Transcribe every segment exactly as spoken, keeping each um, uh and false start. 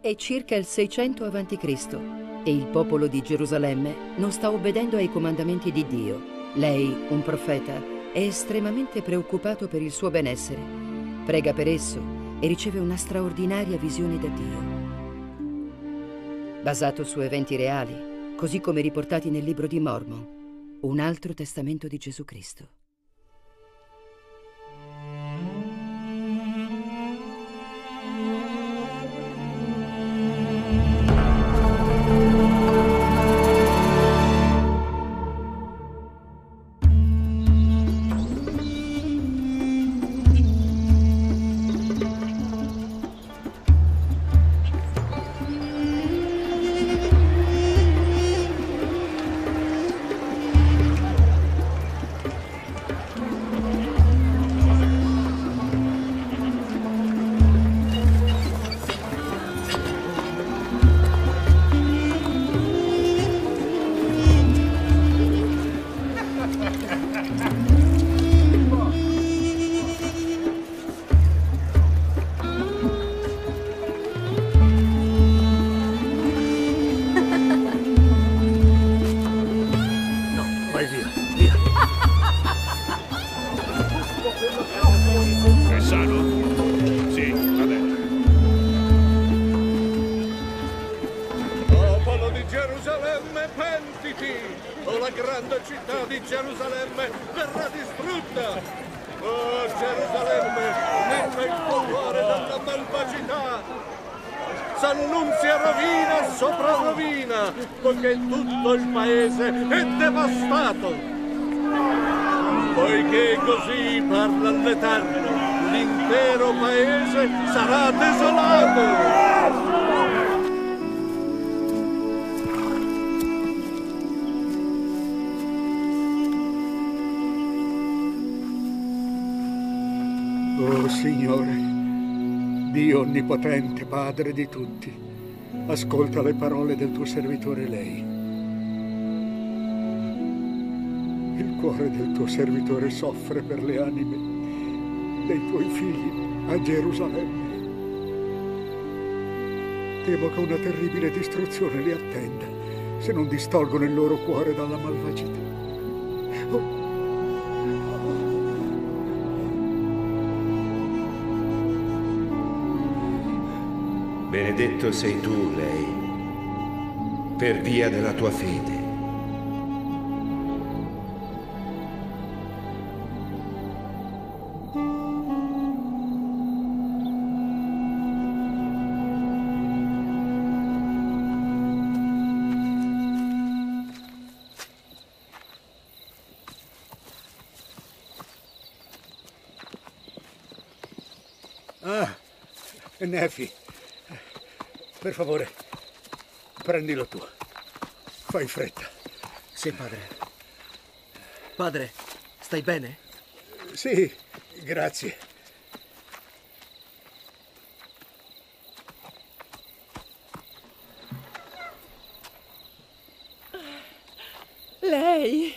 È circa il seicento avanti Cristo e il popolo di Gerusalemme non sta obbedendo ai comandamenti di Dio. Lei, un profeta, è estremamente preoccupato per il suo benessere. Prega per esso e riceve una straordinaria visione da Dio. Basato su eventi reali, così come riportati nel libro di Mormon, un altro testamento di Gesù Cristo. S'annunzia rovina sopra rovina, poiché tutto il paese è devastato. Poiché così parla l'Eterno, l'intero paese sarà desolato. Oh Signore, Dio onnipotente, Padre di tutti, ascolta le parole del tuo servitore lei. Il cuore del tuo servitore soffre per le anime dei tuoi figli a Gerusalemme. Temo che una terribile distruzione li attenda se non distolgono il loro cuore dalla malvagità. Oh. Benedetto sei tu, lei, per via della tua fede. Ah, Nefi. Per favore, prendilo tu. Fai fretta. Sì, padre. Padre, stai bene? Sì, grazie. Lei?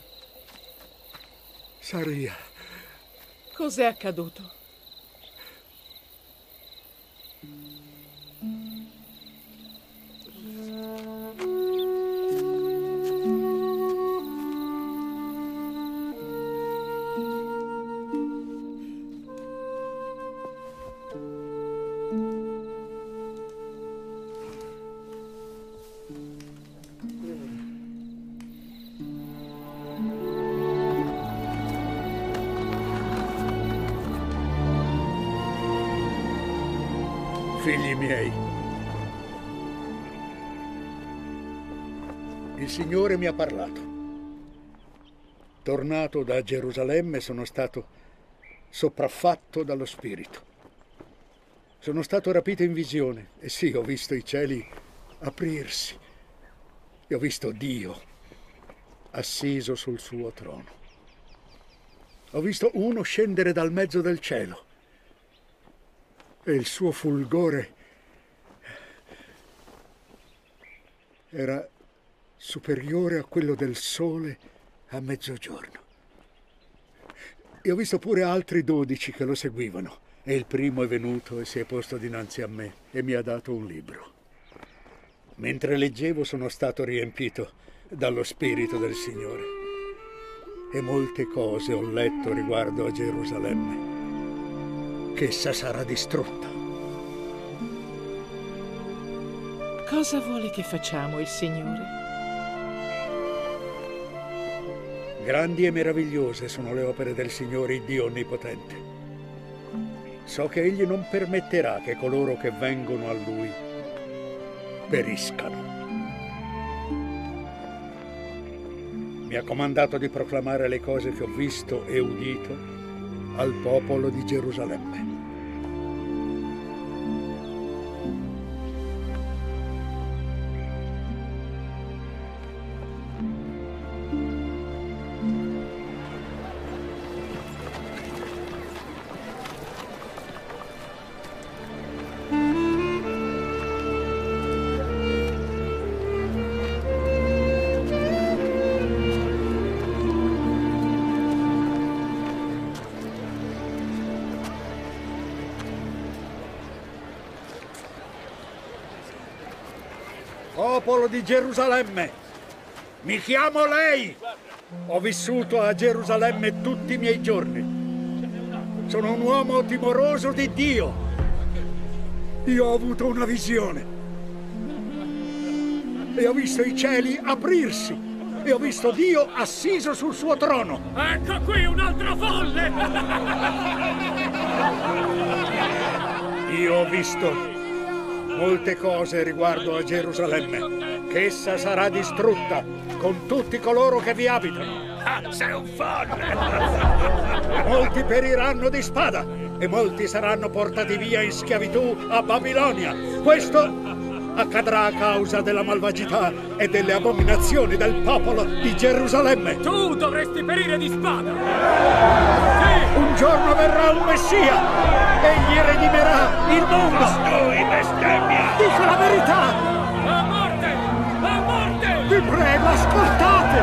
Saria. Cos'è accaduto? Figli miei, il Signore mi ha parlato. Tornato da Gerusalemme sono stato sopraffatto dallo Spirito. Sono stato rapito in visione e sì, ho visto i cieli aprirsi e ho visto Dio assiso sul suo trono. Ho visto uno scendere dal mezzo del cielo e il suo fulgore era superiore a quello del sole a mezzogiorno. E ho visto pure altri dodici che lo seguivano, E il primo è venuto e si è posto dinanzi a me e mi ha dato un libro. Mentre leggevo sono stato riempito dallo Spirito del Signore. E molte cose ho letto riguardo a Gerusalemme, che essa sarà distrutta. Cosa vuole che facciamo il Signore? Grandi e meravigliose sono le opere del Signore, il Dio Onnipotente. So che Egli non permetterà che coloro che vengono a Lui periscano. Mi ha comandato di proclamare le cose che ho visto e udito al popolo di Gerusalemme. Popolo di Gerusalemme, mi chiamo lei. Ho vissuto a Gerusalemme tutti i miei giorni. Sono un uomo timoroso di Dio. Io ho avuto una visione e ho visto i cieli aprirsi e ho visto Dio assiso sul suo trono. Ecco qui un altro folle! Io ho visto molte cose riguardo a Gerusalemme, che essa sarà distrutta con tutti coloro che vi abitano. Ah, sei un folle! Molti periranno di spada e molti saranno portati via in schiavitù a Babilonia. Questo accadrà a causa della malvagità e delle abominazioni del popolo di Gerusalemme. Tu dovresti perire di spada! Sì! Un giorno verrà un Messia! Egli redimerà il mondo! Costui bestemmia! Dico la verità! A morte! A morte! Vi prego, ascoltate!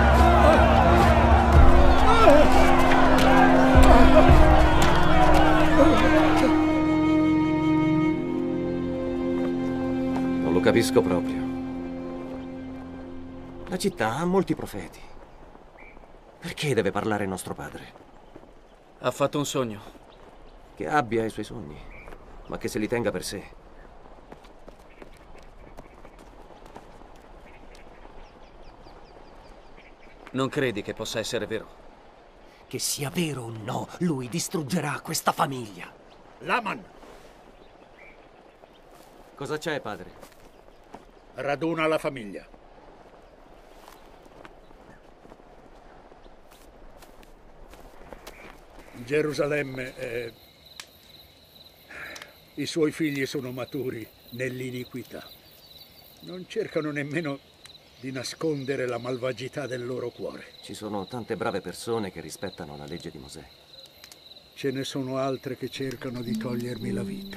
Non lo capisco proprio. La città ha molti profeti. Perché deve parlare nostro padre? Ha fatto un sogno. Che abbia i suoi sogni, ma che se li tenga per sé. Non credi che possa essere vero? Che sia vero o no, lui distruggerà questa famiglia. Laman! Cosa c'è, padre? Raduna la famiglia. Gerusalemme è... I suoi figli sono maturi nell'iniquità. Non cercano nemmeno di nascondere la malvagità del loro cuore. Ci sono tante brave persone che rispettano la legge di Mosè. Ce ne sono altre che cercano di togliermi la vita.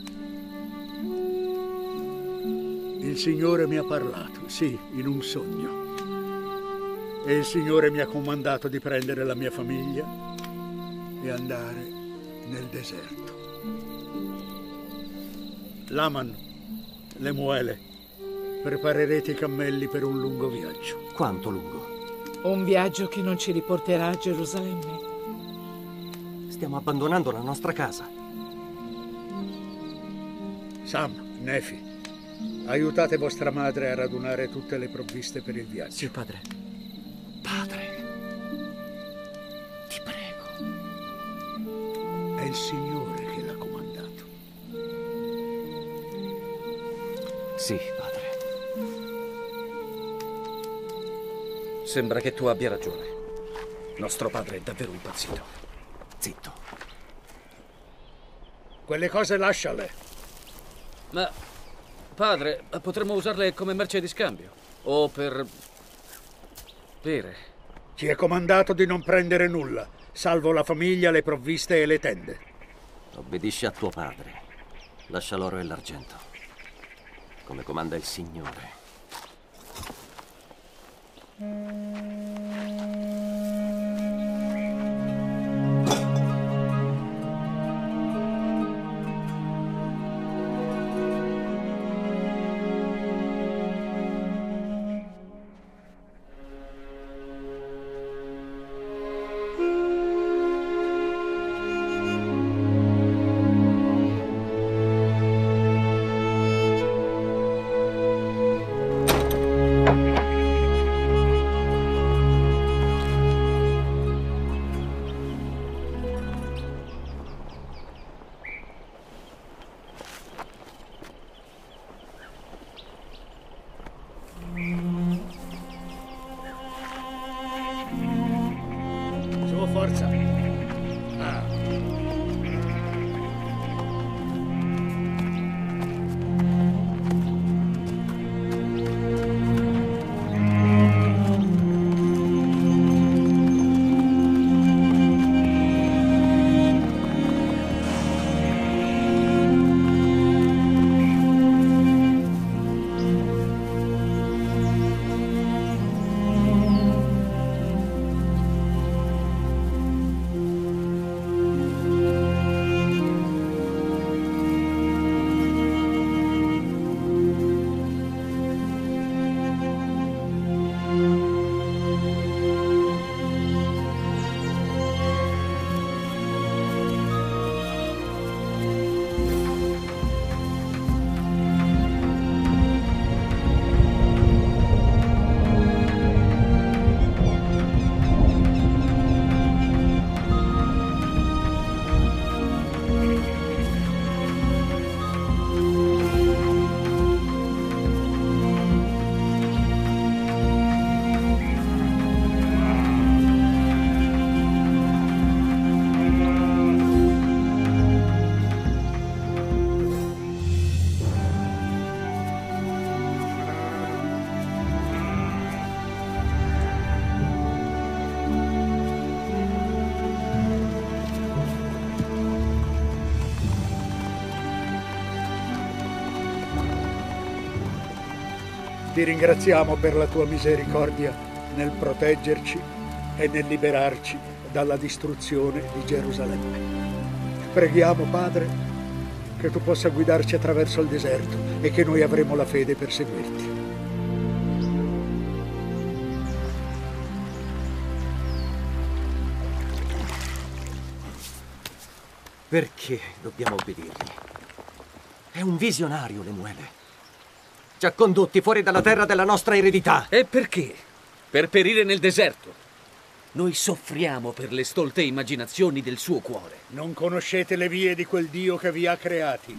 Il Signore mi ha parlato, sì, in un sogno. E il Signore mi ha comandato di prendere la mia famiglia e andare nel deserto. Laman, Lemuele, preparerete i cammelli per un lungo viaggio. Quanto lungo? Un viaggio che non ci riporterà a Gerusalemme. Stiamo abbandonando la nostra casa. Sam, Nefi, aiutate vostra madre a radunare tutte le provviste per il viaggio. Sì, padre. Padre, ti prego. È il Signore che l'ha comandato. Sì, padre. Sembra che tu abbia ragione. Nostro padre è davvero impazzito. Zitto. Quelle cose lasciale. Ma, padre, potremmo usarle come merce di scambio. O per... bere. Ci è comandato di non prendere nulla, salvo la famiglia, le provviste e le tende. Obbedisci a tuo padre. Lascia l'oro e l'argento, come comanda il Signore. Ti ringraziamo per la tua misericordia nel proteggerci e nel liberarci dalla distruzione di Gerusalemme. Preghiamo, Padre, che tu possa guidarci attraverso il deserto e che noi avremo la fede per seguirti. Perché dobbiamo obbedirgli? È un visionario, Lemuele. Ci ha condotti fuori dalla terra della nostra eredità. E perché? Per perire nel deserto. Noi soffriamo per le stolte immaginazioni del suo cuore. Non conoscete le vie di quel Dio che vi ha creati.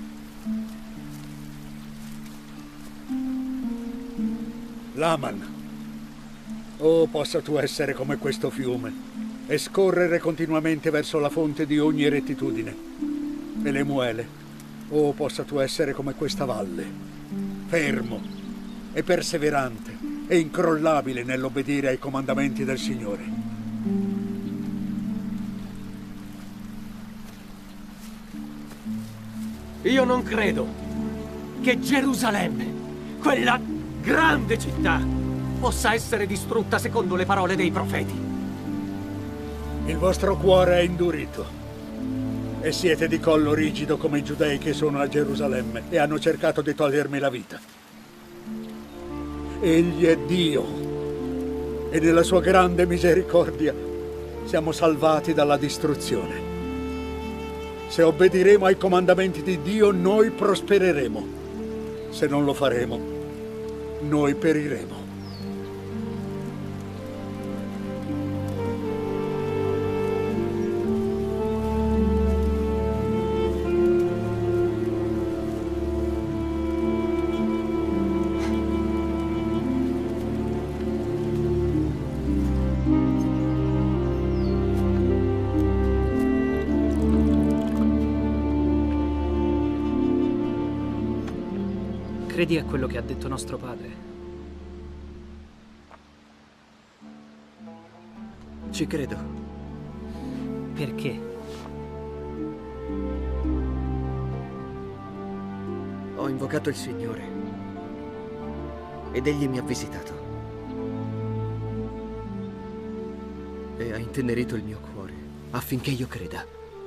Laman, oh, possa tu essere come questo fiume e scorrere continuamente verso la fonte di ogni rettitudine. E Lemuele, oh, possa tu essere come questa valle, fermo e perseverante e incrollabile nell'obbedire ai comandamenti del Signore. Io non credo che Gerusalemme, quella grande città, possa essere distrutta secondo le parole dei profeti. Il vostro cuore è indurito e siete di collo rigido come i giudei che sono a Gerusalemme e hanno cercato di togliermi la vita. Egli è Dio e nella sua grande misericordia siamo salvati dalla distruzione. Se obbediremo ai comandamenti di Dio, noi prospereremo. Se non lo faremo, noi periremo. Credi a quello che ha detto nostro padre? Ci credo. Perché? Ho invocato il Signore ed Egli mi ha visitato e ha intenerito il mio cuore affinché io creda.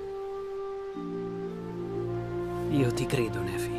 Io ti credo, Nefi.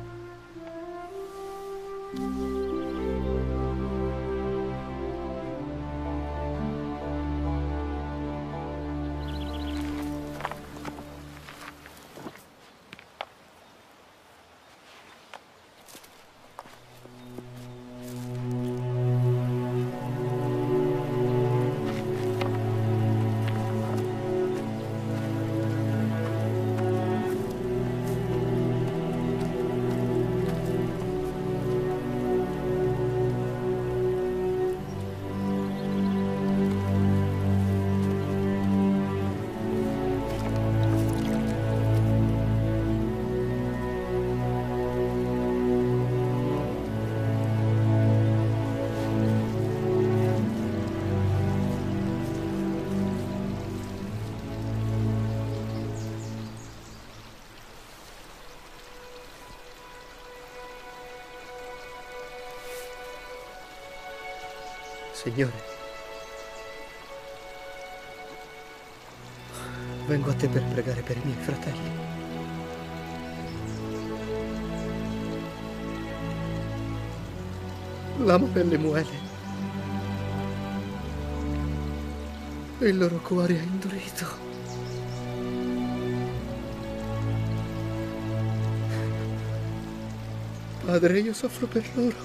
Signore, vengo a te per pregare per i miei fratelli. L'amo per Lemuele e il loro cuore è indurito. Padre, io soffro per loro.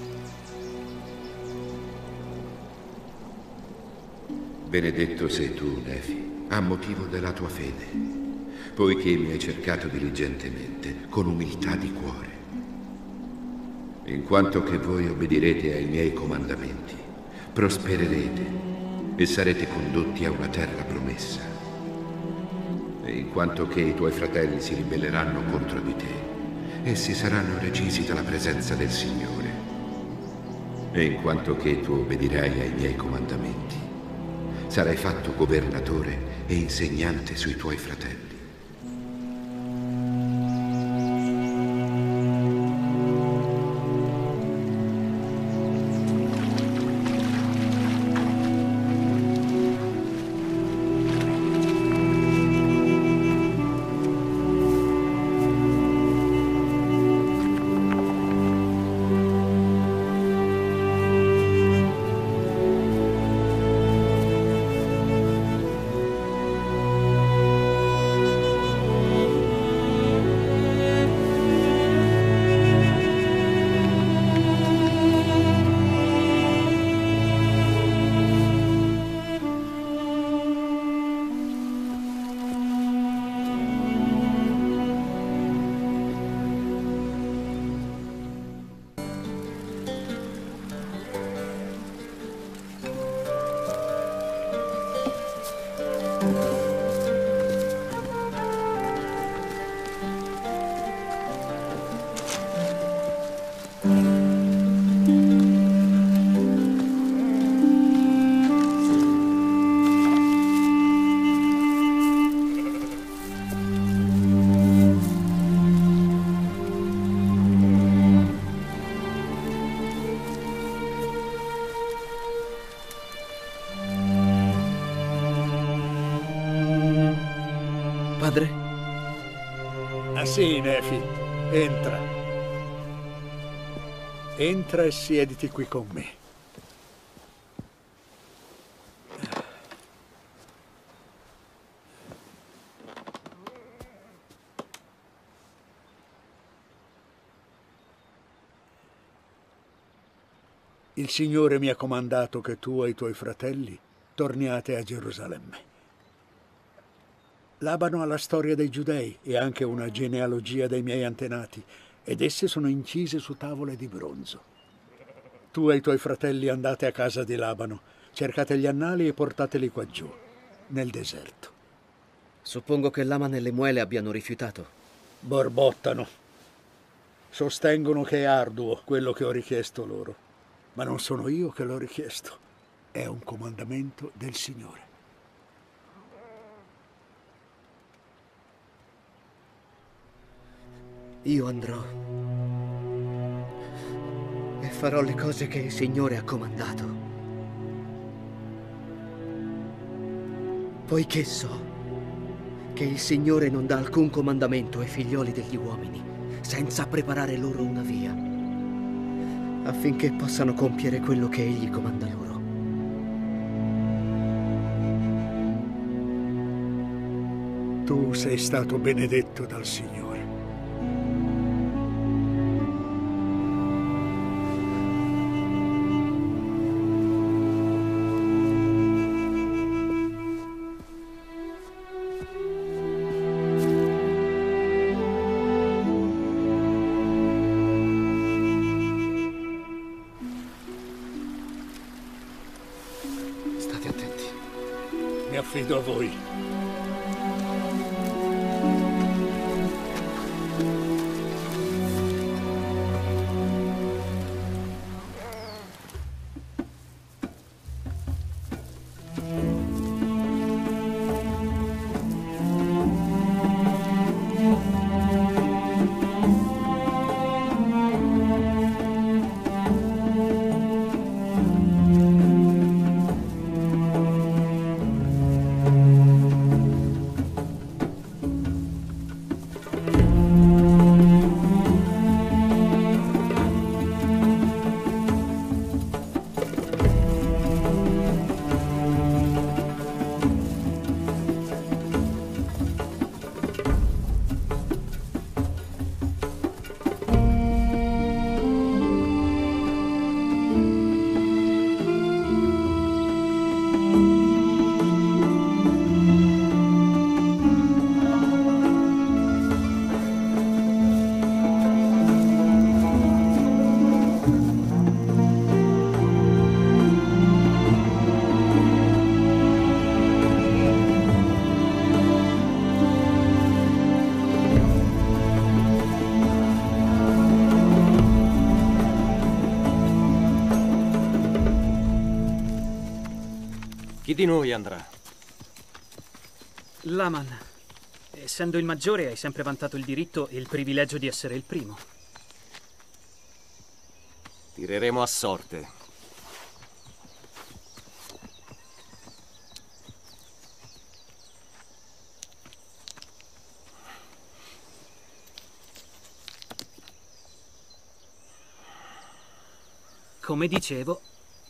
Benedetto sei tu, Nefi, a motivo della tua fede, poiché mi hai cercato diligentemente, con umiltà di cuore. In quanto che voi obbedirete ai miei comandamenti, prospererete e sarete condotti a una terra promessa. E in quanto che i tuoi fratelli si ribelleranno contro di te, essi saranno recisi dalla presenza del Signore. E in quanto che tu obbedirai ai miei comandamenti, sarai fatto governatore e insegnante sui tuoi fratelli. Padre? Ah sì, Nefi, entra. Entra e siediti qui con me. Il Signore mi ha comandato che tu e i tuoi fratelli torniate a Gerusalemme. Labano ha la storia dei Giudei e anche una genealogia dei miei antenati, ed esse sono incise su tavole di bronzo. Tu e i tuoi fratelli andate a casa di Labano, cercate gli annali e portateli qua giù, nel deserto. Suppongo che Laman e le Muele abbiano rifiutato. Borbottano. Sostengono che è arduo quello che ho richiesto loro, ma non sono io che l'ho richiesto. È un comandamento del Signore. Io andrò e farò le cose che il Signore ha comandato, poiché so che il Signore non dà alcun comandamento ai figlioli degli uomini senza preparare loro una via, affinché possano compiere quello che Egli comanda loro. Tu sei stato benedetto dal Signore. State attenti. Mi affido a voi. Chi di noi andrà? Laman, essendo il maggiore, hai sempre vantato il diritto e il privilegio di essere il primo. Tireremo a sorte. Come dicevo,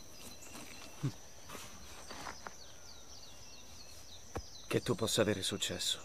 che tu possa avere successo.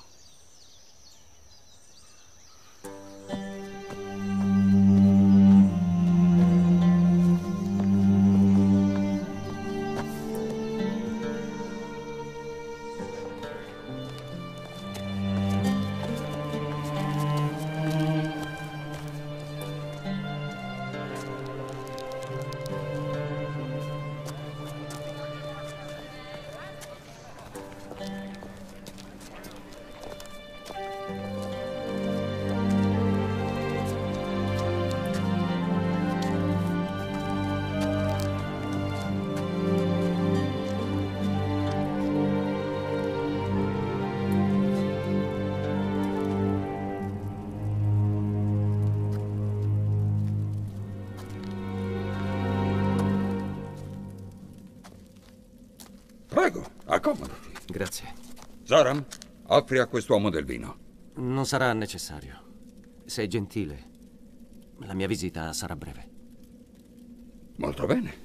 Accomodati. Grazie. Zoram, offri a quest'uomo del vino. Non sarà necessario. Sei gentile. La mia visita sarà breve. Molto bene.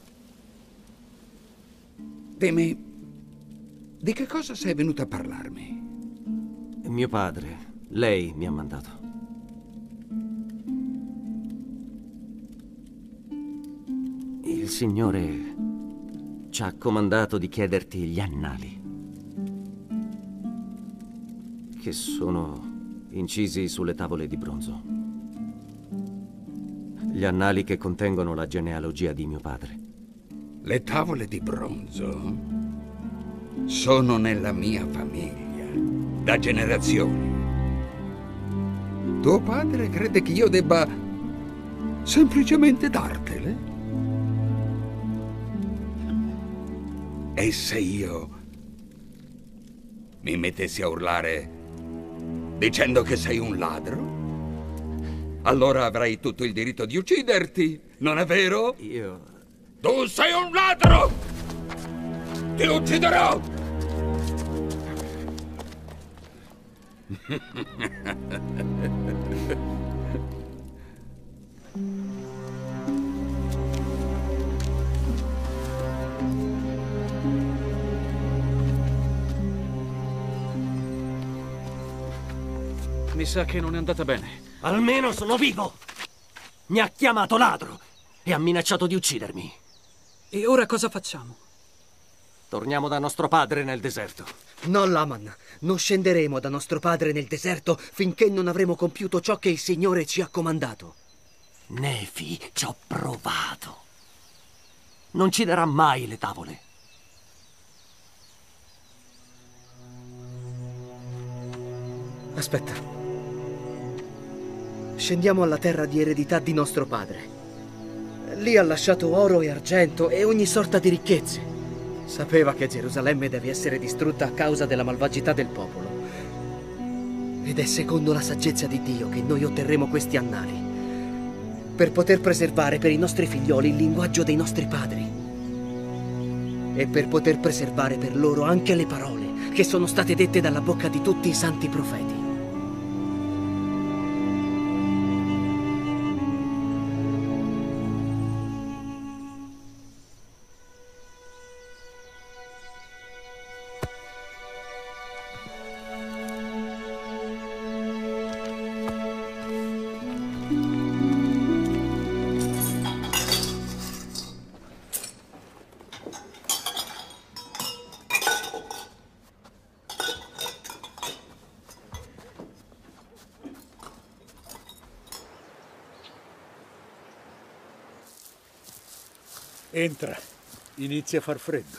Dimmi, di che cosa sei venuto a parlarmi? Mio padre, lei mi ha mandato. Il Signore ci ha comandato di chiederti gli annali, che sono incisi sulle tavole di bronzo. Gli annali che contengono la genealogia di mio padre. Le tavole di bronzo sono nella mia famiglia da generazioni. Tuo padre crede che io debba semplicemente dartele? E se io mi mettessi a urlare dicendo che sei un ladro? Allora avrai tutto il diritto di ucciderti, non è vero? Io... Tu sei un ladro! Ti ucciderò! Mi sa che non è andata bene. Almeno sono vivo! Mi ha chiamato ladro e ha minacciato di uccidermi. E ora cosa facciamo? Torniamo da nostro padre nel deserto. No, Laman, non scenderemo da nostro padre nel deserto finché non avremo compiuto ciò che il Signore ci ha comandato. Nefi, ci ho provato. Non ci darà mai le tavole. Aspetta. Scendiamo alla terra di eredità di nostro padre. Lì ha lasciato oro e argento e ogni sorta di ricchezze. Sapeva che Gerusalemme deve essere distrutta a causa della malvagità del popolo. Ed è secondo la saggezza di Dio che noi otterremo questi annali, per poter preservare per i nostri figlioli il linguaggio dei nostri padri e per poter preservare per loro anche le parole che sono state dette dalla bocca di tutti i santi profeti. Entra, inizia a far freddo.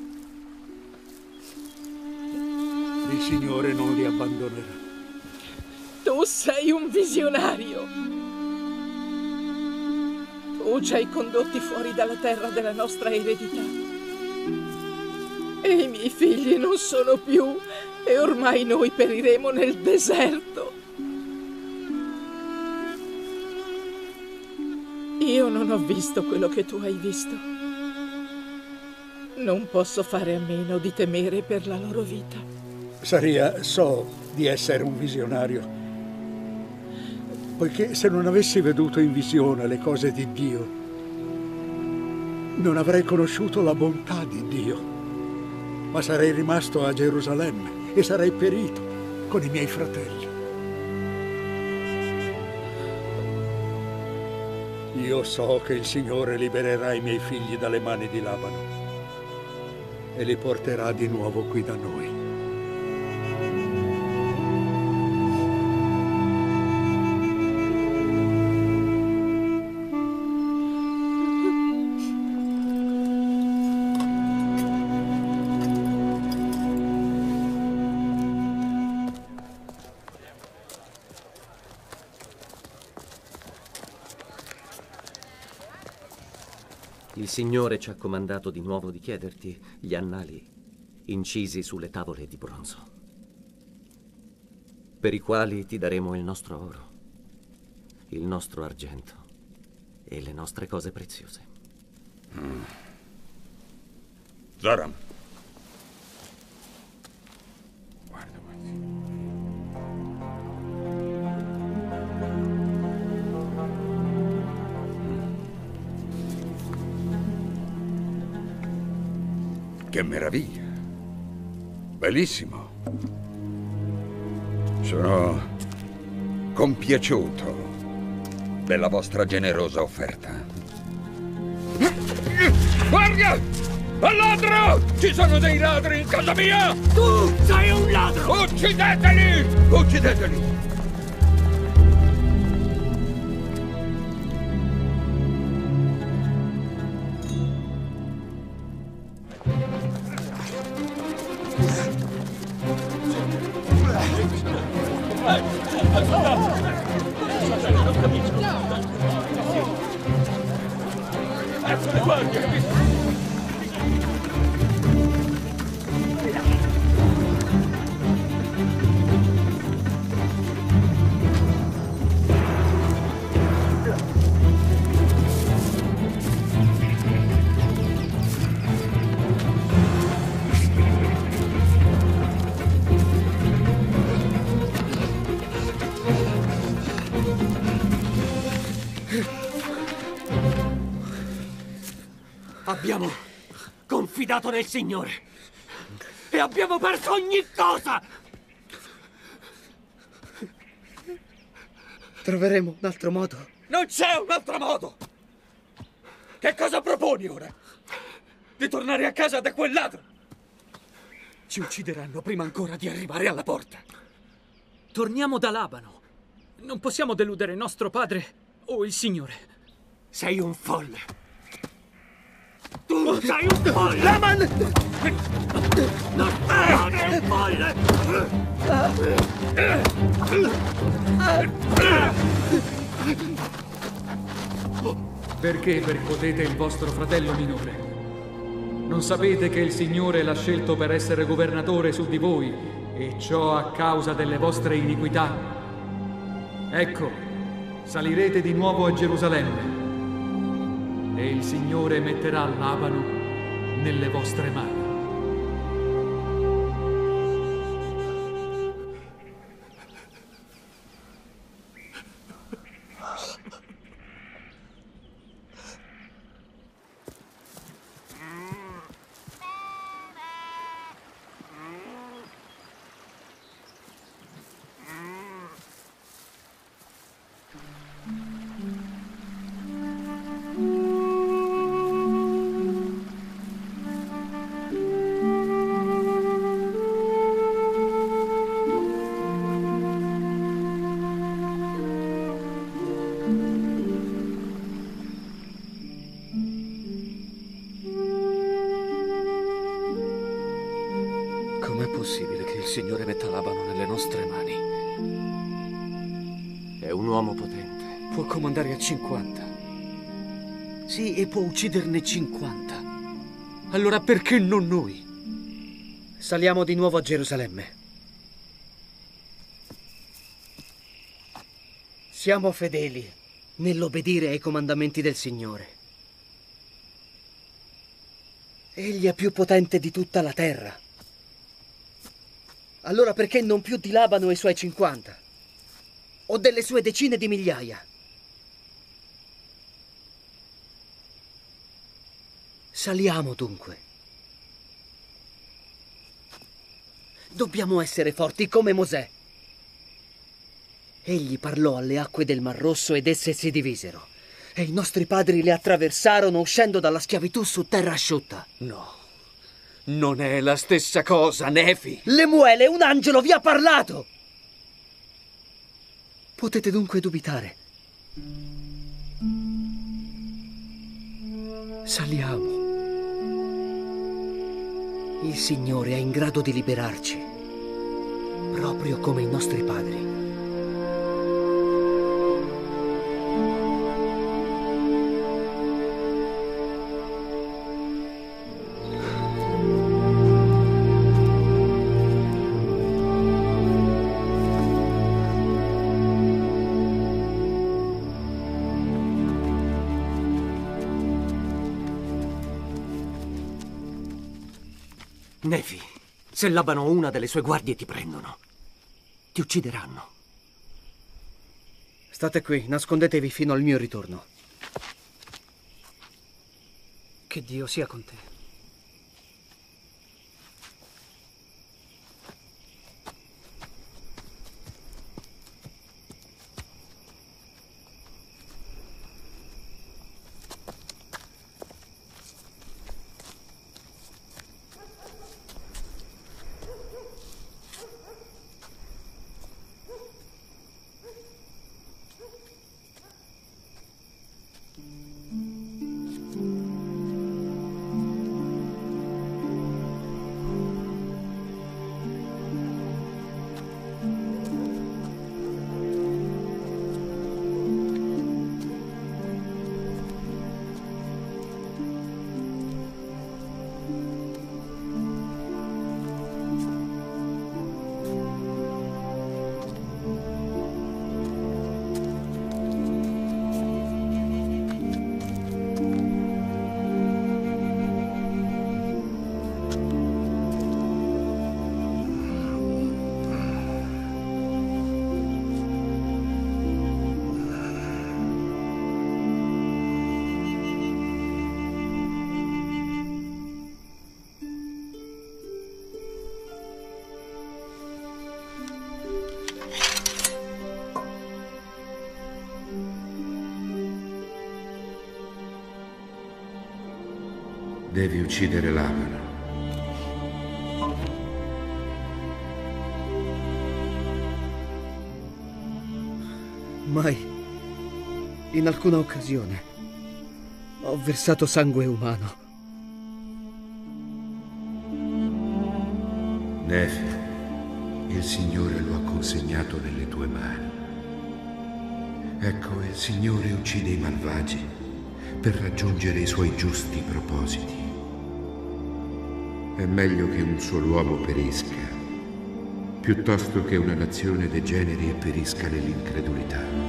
Il Signore non li abbandonerà. Tu sei un visionario. Tu ci hai condotti fuori dalla terra della nostra eredità. E i miei figli non sono più, e ormai noi periremo nel deserto. Io non ho visto quello che tu hai visto. Non posso fare a meno di temere per la loro vita. Saria, so di essere un visionario, poiché se non avessi veduto in visione le cose di Dio, non avrei conosciuto la bontà di Dio, ma sarei rimasto a Gerusalemme e sarei perito con i miei fratelli. Io so che il Signore libererà i miei figli dalle mani di Labano e li porterà di nuovo qui da noi. Il Signore ci ha comandato di nuovo di chiederti gli annali incisi sulle tavole di bronzo, per i quali ti daremo il nostro oro, il nostro argento e le nostre cose preziose. Mm. Zoram, Che meraviglia. Bellissimo. Sono compiaciuto della vostra generosa offerta. Guardia! Al ladro! Ci sono dei ladri in casa mia! Tu sei un ladro! Uccideteli! Uccideteli! Abbiamo confidato nel Signore e abbiamo perso ogni cosa! Troveremo un altro modo. Non c'è un altro modo! Che cosa proponi ora? Di tornare a casa da quel ladro? Ci uccideranno prima ancora di arrivare alla porta. Torniamo da Labano. Non possiamo deludere nostro padre o il Signore. Sei un folle. Tu sei un folle! Laban! Non sei un folle! Perché percuotete il vostro fratello minore? Non sapete che il Signore l'ha scelto per essere governatore su di voi, e ciò a causa delle vostre iniquità? Ecco, salirete di nuovo a Gerusalemme, e il Signore metterà Labano nelle vostre mani. Com'è possibile che il Signore metta Labano nelle nostre mani? È un uomo potente. Può comandare a cinquanta. Sì, e può ucciderne cinquanta. Allora perché non noi? Saliamo di nuovo a Gerusalemme. Siamo fedeli nell'obbedire ai comandamenti del Signore. Egli è più potente di tutta la terra. Allora perché non più di Labano e i suoi cinquanta? O delle sue decine di migliaia? Saliamo dunque. Dobbiamo essere forti come Mosè. Egli parlò alle acque del Mar Rosso ed esse si divisero. E i nostri padri le attraversarono uscendo dalla schiavitù su terra asciutta. No. Non è la stessa cosa, Nefi. Lemuele, un angelo vi ha parlato! Potete dunque dubitare. Saliamo. Il Signore è in grado di liberarci, proprio come i nostri padri. Nefi, se Labano o una delle sue guardie ti prendono, ti uccideranno. State qui, nascondetevi fino al mio ritorno. Che Dio sia con te. Devi uccidere Labano. Mai, in alcuna occasione, ho versato sangue umano. Nefi, il Signore lo ha consegnato nelle tue mani. Ecco, il Signore uccide i malvagi per raggiungere i suoi giusti propositi. È meglio che un solo uomo perisca, piuttosto che una nazione degeneri e perisca nell'incredulità.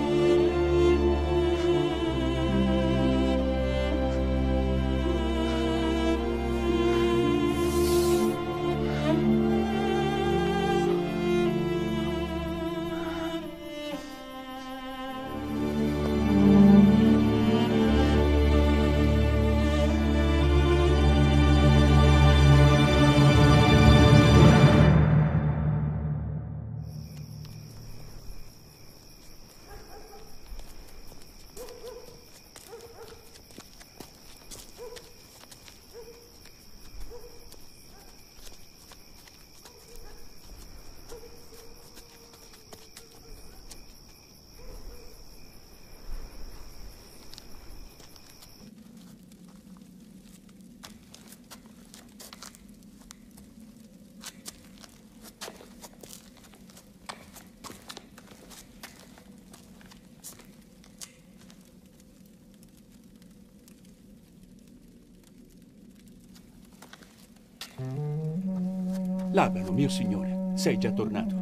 Labano, mio signore, sei già tornato.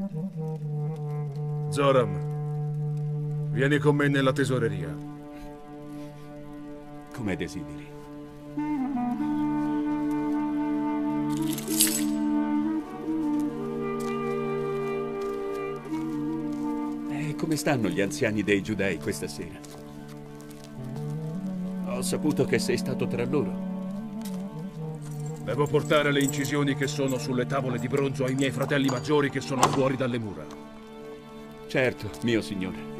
Zoram, vieni con me nella tesoreria. Come desideri. E come stanno gli anziani dei Giudei questa sera? Ho saputo che sei stato tra loro. Devo portare le incisioni che sono sulle tavole di bronzo ai miei fratelli maggiori che sono fuori dalle mura. Certo, mio signore.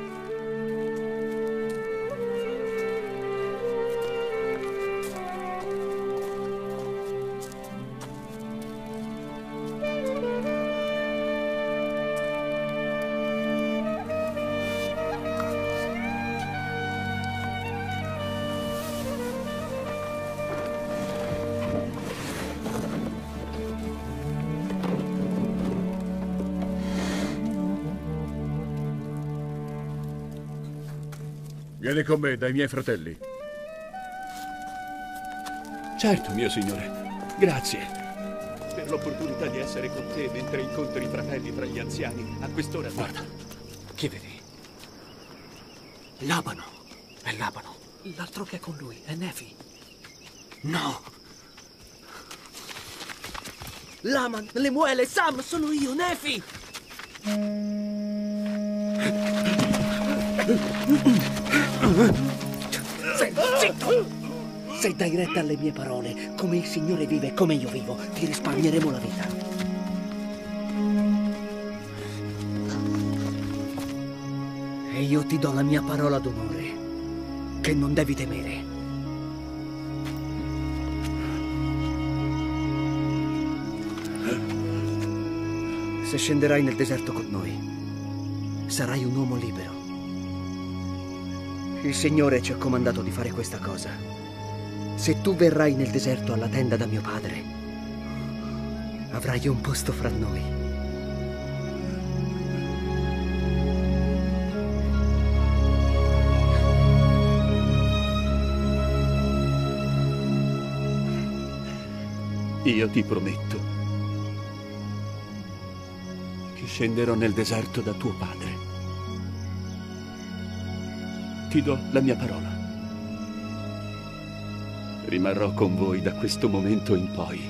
Vieni con me dai miei fratelli. Certo, mio signore. Grazie per l'opportunità di essere con te mentre incontri i fratelli tra gli anziani a quest'ora. Guarda, chi vedi? Labano. È Labano. L'altro che è con lui è Nefi. No. Laman, Lemuele, Sam, sono io, Nefi! Sei zitto! Se dai retta alle mie parole, come il Signore vive e come io vivo, ti risparmieremo la vita. E io ti do la mia parola d'onore, che non devi temere. Se scenderai nel deserto con noi, sarai un uomo libero. Il Signore ci ha comandato di fare questa cosa. Se tu verrai nel deserto alla tenda da mio padre, avrai un posto fra noi. Io ti prometto che scenderò nel deserto da tuo padre. Ti do la mia parola. Rimarrò con voi da questo momento in poi.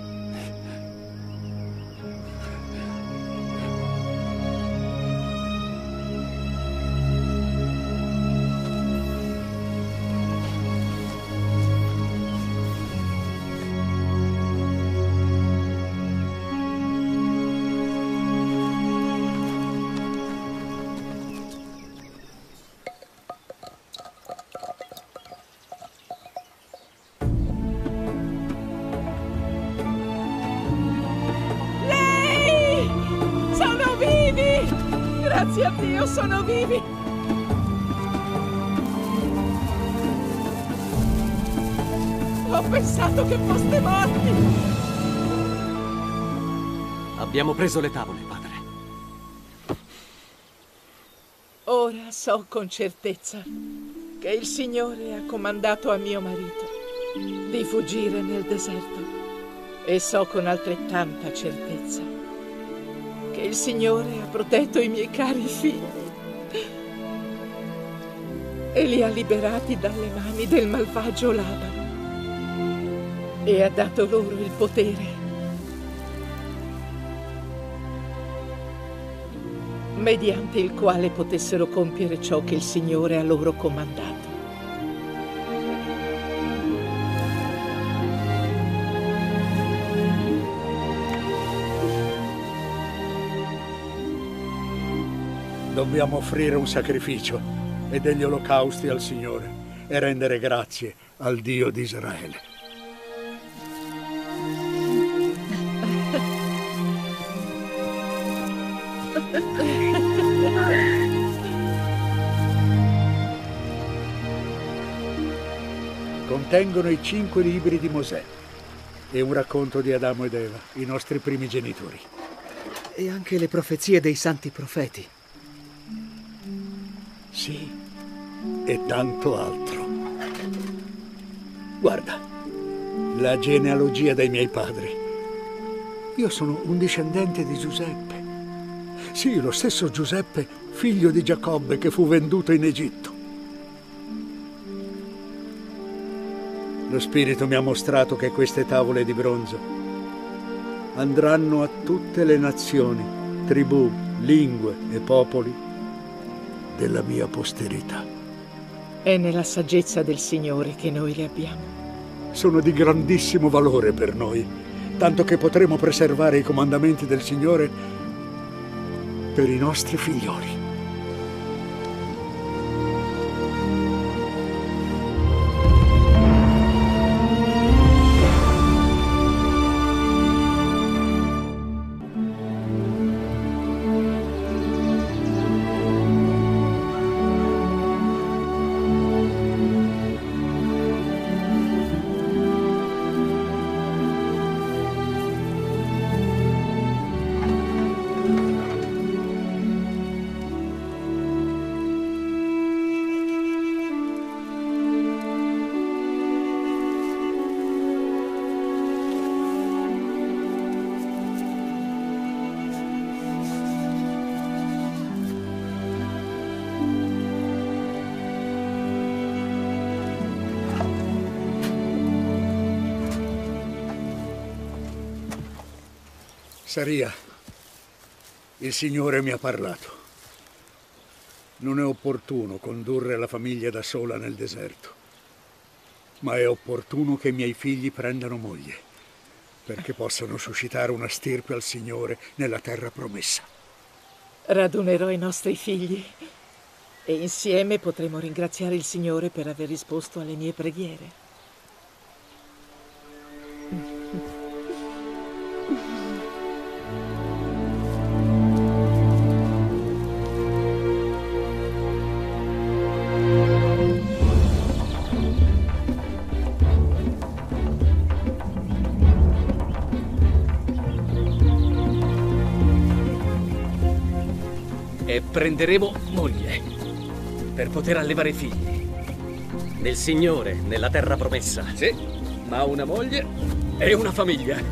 Grazie a Dio, sono vivi! Ho pensato che foste morti! Abbiamo preso le tavole, padre. Ora so con certezza che il Signore ha comandato a mio marito di fuggire nel deserto. E so con altrettanta certezza che il Signore ha protetto i miei cari figli e li ha liberati dalle mani del malvagio Labano e ha dato loro il potere mediante il quale potessero compiere ciò che il Signore ha loro comandato. Dobbiamo offrire un sacrificio e degli olocausti al Signore e rendere grazie al Dio di Israele. Contengono i cinque libri di Mosè e un racconto di Adamo ed Eva, i nostri primi genitori. E anche le profezie dei santi profeti. Sì, e tanto altro. Guarda, la genealogia dei miei padri. Io sono un discendente di Giuseppe. Sì, lo stesso Giuseppe, figlio di Giacobbe, che fu venduto in Egitto. Lo Spirito mi ha mostrato che queste tavole di bronzo andranno a tutte le nazioni, tribù, lingue e popoli della mia posterità. È nella saggezza del Signore che noi le abbiamo. Sono di grandissimo valore per noi, tanto che potremo preservare i comandamenti del Signore per i nostri figlioli. Saria, il Signore mi ha parlato. Non è opportuno condurre la famiglia da sola nel deserto, ma è opportuno che i miei figli prendano moglie, perché possano suscitare una stirpe al Signore nella terra promessa. Radunerò i nostri figli e insieme potremo ringraziare il Signore per aver risposto alle mie preghiere. e prenderemo moglie per poter allevare figli. Nel Signore, nella terra promessa. Sì, ma una moglie e una famiglia.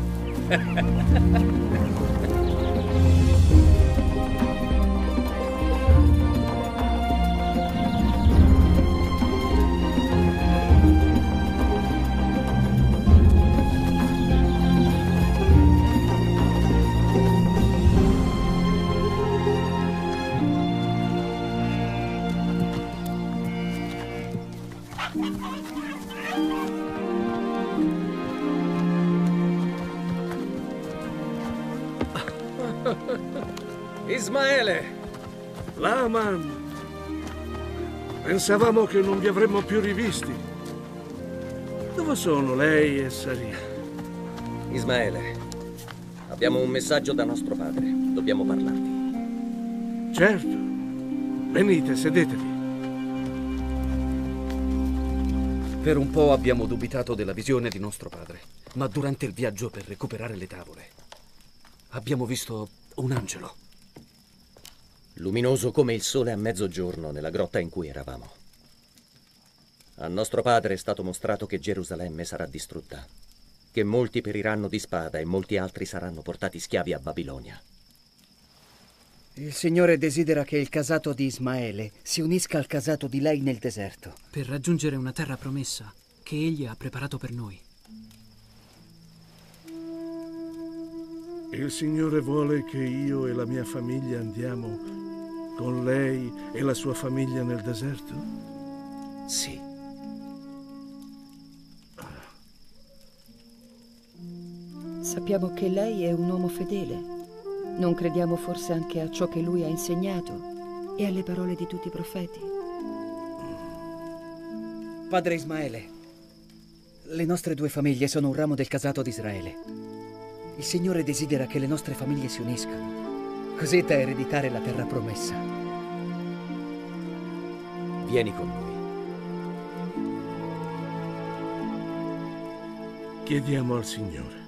Ismaele! Laman! Pensavamo che non vi avremmo più rivisti. Dove sono lei e Saria? Ismaele, abbiamo un messaggio da nostro padre. Dobbiamo parlarti. Certo. Venite, sedetevi. Per un po' abbiamo dubitato della visione di nostro padre, ma durante il viaggio per recuperare le tavole abbiamo visto un angelo. Luminoso come il sole a mezzogiorno nella grotta in cui eravamo. A nostro padre è stato mostrato che Gerusalemme sarà distrutta, che molti periranno di spada e molti altri saranno portati schiavi a Babilonia. Il Signore desidera che il casato di Ismaele si unisca al casato di lei nel deserto. Per raggiungere una terra promessa che Egli ha preparato per noi. Il Signore vuole che io e la mia famiglia andiamo con lei e la sua famiglia nel deserto? Sì. Sappiamo che lei è un uomo fedele. Non crediamo forse anche a ciò che lui ha insegnato e alle parole di tutti i profeti? Padre Ismaele, le nostre due famiglie sono un ramo del casato di Israele. Il Signore desidera che le nostre famiglie si uniscano, così da ereditare la terra promessa. Vieni con noi. Chiediamo al Signore.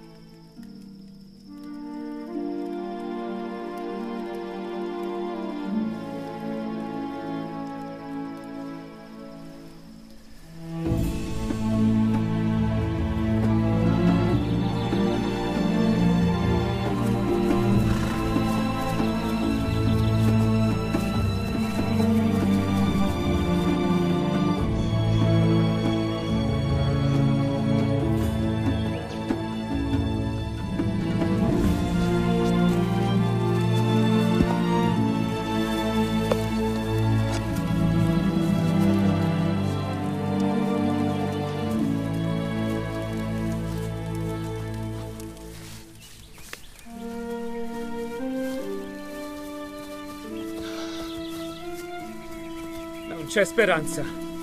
Non c'è speranza.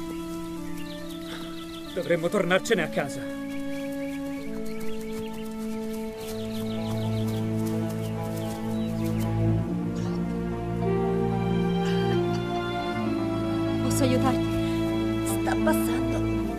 Dovremmo tornarcene a casa. Posso aiutarti? Sta passando.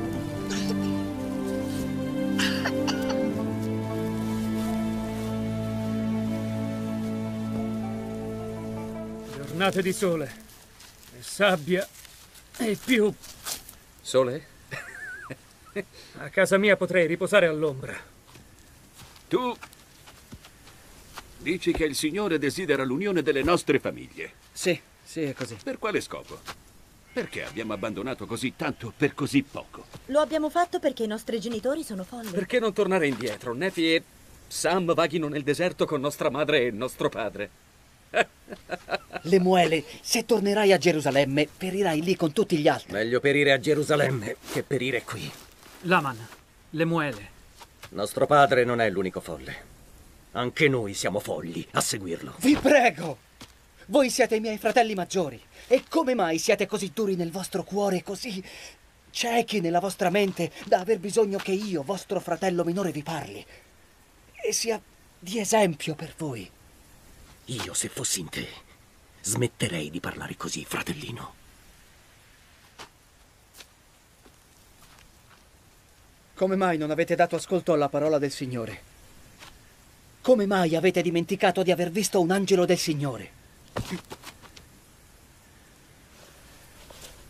Giornate di sole e sabbia e più. Sole? A casa mia potrei riposare all'ombra. Tu dici che il Signore desidera l'unione delle nostre famiglie. Sì, sì, è così. Per quale scopo? Perché abbiamo abbandonato così tanto per così poco? Lo abbiamo fatto perché i nostri genitori sono folli. Perché non tornare indietro? Nefi e Sam vaghino nel deserto con nostra madre e nostro padre. Lemuele, se tornerai a Gerusalemme, perirai lì con tutti gli altri. Meglio perire a Gerusalemme che perire qui. Laman, Lemuele. Nostro padre non è l'unico folle. Anche noi siamo folli a seguirlo. Vi prego! Voi siete i miei fratelli maggiori. E come mai siete così duri nel vostro cuore, così ciechi nella vostra mente, da aver bisogno che io, vostro fratello minore, vi parli e sia di esempio per voi? Io, se fossi in te, smetterei di parlare così, fratellino. Come mai non avete dato ascolto alla parola del Signore? Come mai avete dimenticato di aver visto un angelo del Signore?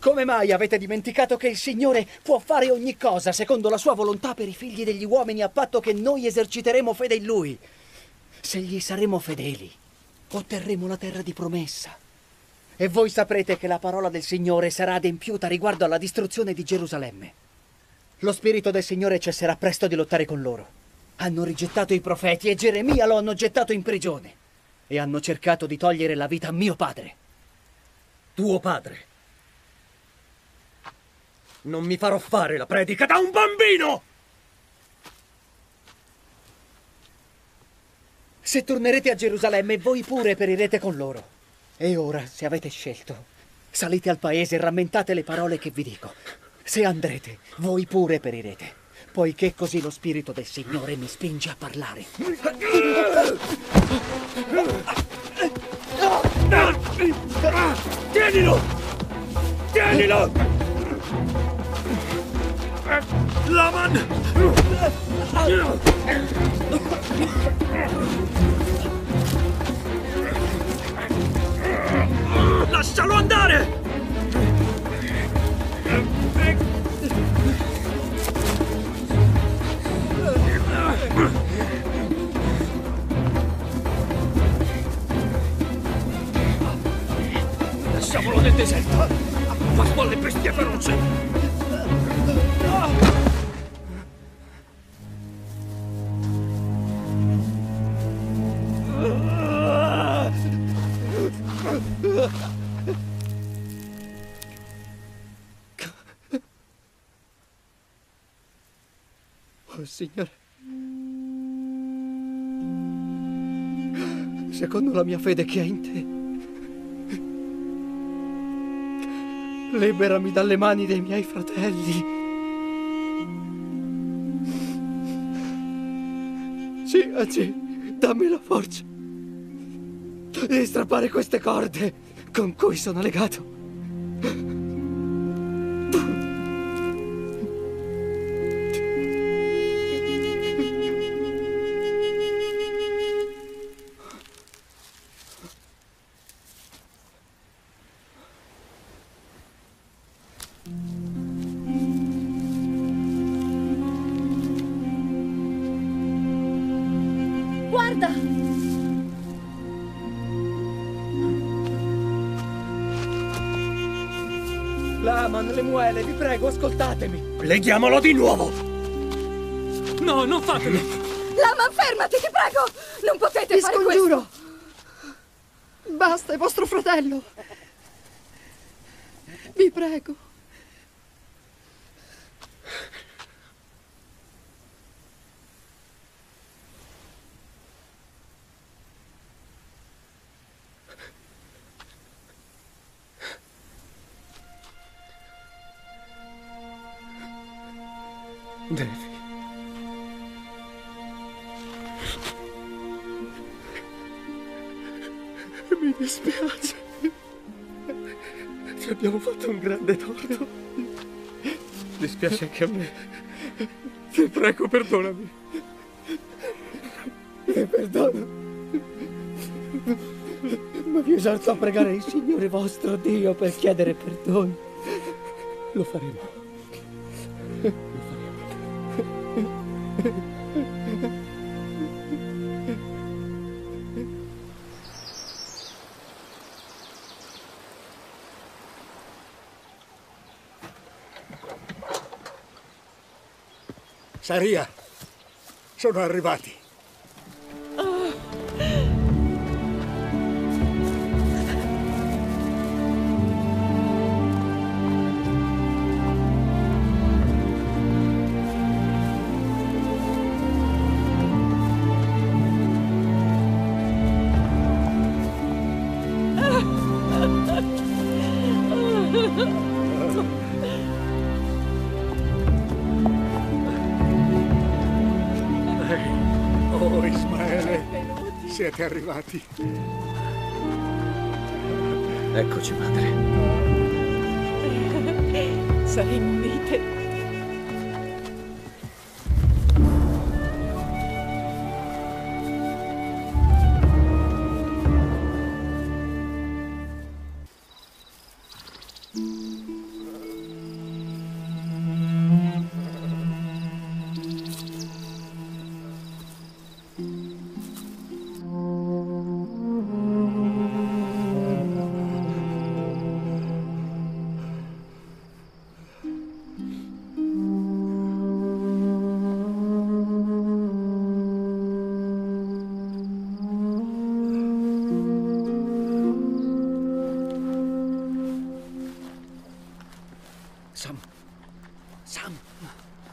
Come mai avete dimenticato che il Signore può fare ogni cosa secondo la sua volontà per i figli degli uomini, a patto che noi eserciteremo fede in Lui? Se gli saremo fedeli, otterremo la terra di promessa. E voi saprete che la parola del Signore sarà adempiuta riguardo alla distruzione di Gerusalemme. Lo Spirito del Signore cesserà presto di lottare con loro. Hanno rigettato i profeti e Geremia lo hanno gettato in prigione. E hanno cercato di togliere la vita a mio padre. Tuo padre? Non mi farò fare la predica da un bambino! Se tornerete a Gerusalemme, voi pure perirete con loro. E ora, se avete scelto, salite al paese e rammentate le parole che vi dico. Se andrete, voi pure perirete, poiché così lo Spirito del Signore mi spinge a parlare. Tienilo! Tienilo! Laman! Lascialo andare! Lasciamolo nel deserto! Pasqua alle bestie feroci! Oh, Signore. Secondo la mia fede che è in te, liberami dalle mani dei miei fratelli. Sì, sì, dammi la forza di strappare queste corde con cui sono legato. Guarda! Laman, Lemuele, vi prego, ascoltatemi. Leghiamolo di nuovo! No, non fatelo! Laman, fermati, ti prego! Non potete Vi fare scongiuro. questo! Basta, è vostro fratello. Vi prego. Devi. Mi dispiace. Ti abbiamo fatto un grande torto. Dispiace anche a me. Ti prego, perdonami. Ti perdono. Ma vi esorto a pregare il Signore vostro Dio per chiedere perdono. Lo faremo. Saria, sono arrivati. Oh, Ismaele, siete arrivati. Eccoci, madre. Saremo unite.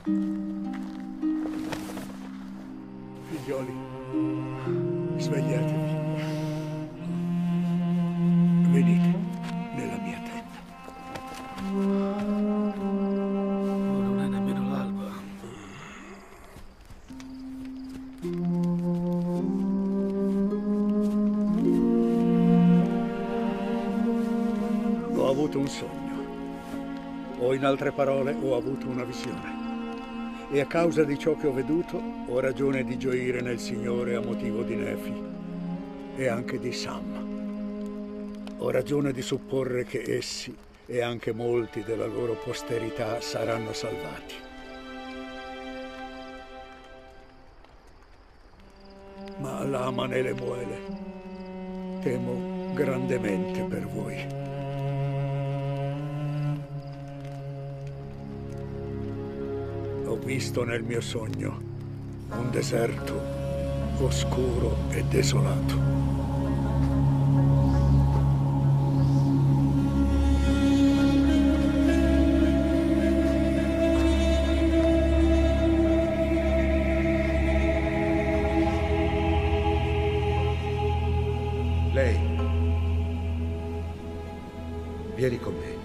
Figlioli, svegliatevi. Venite nella mia tenda. Non è nemmeno l'alba. Ho avuto un sogno. O in altre parole, ho avuto una visione. E a causa di ciò che ho veduto, ho ragione di gioire nel Signore a motivo di Nefi e anche di Sam. Ho ragione di supporre che essi e anche molti della loro posterità saranno salvati. Ma Laman e Lemuele, temo grandemente per voi. Ho visto nel mio sogno un deserto oscuro e desolato. Lei, vieni con me.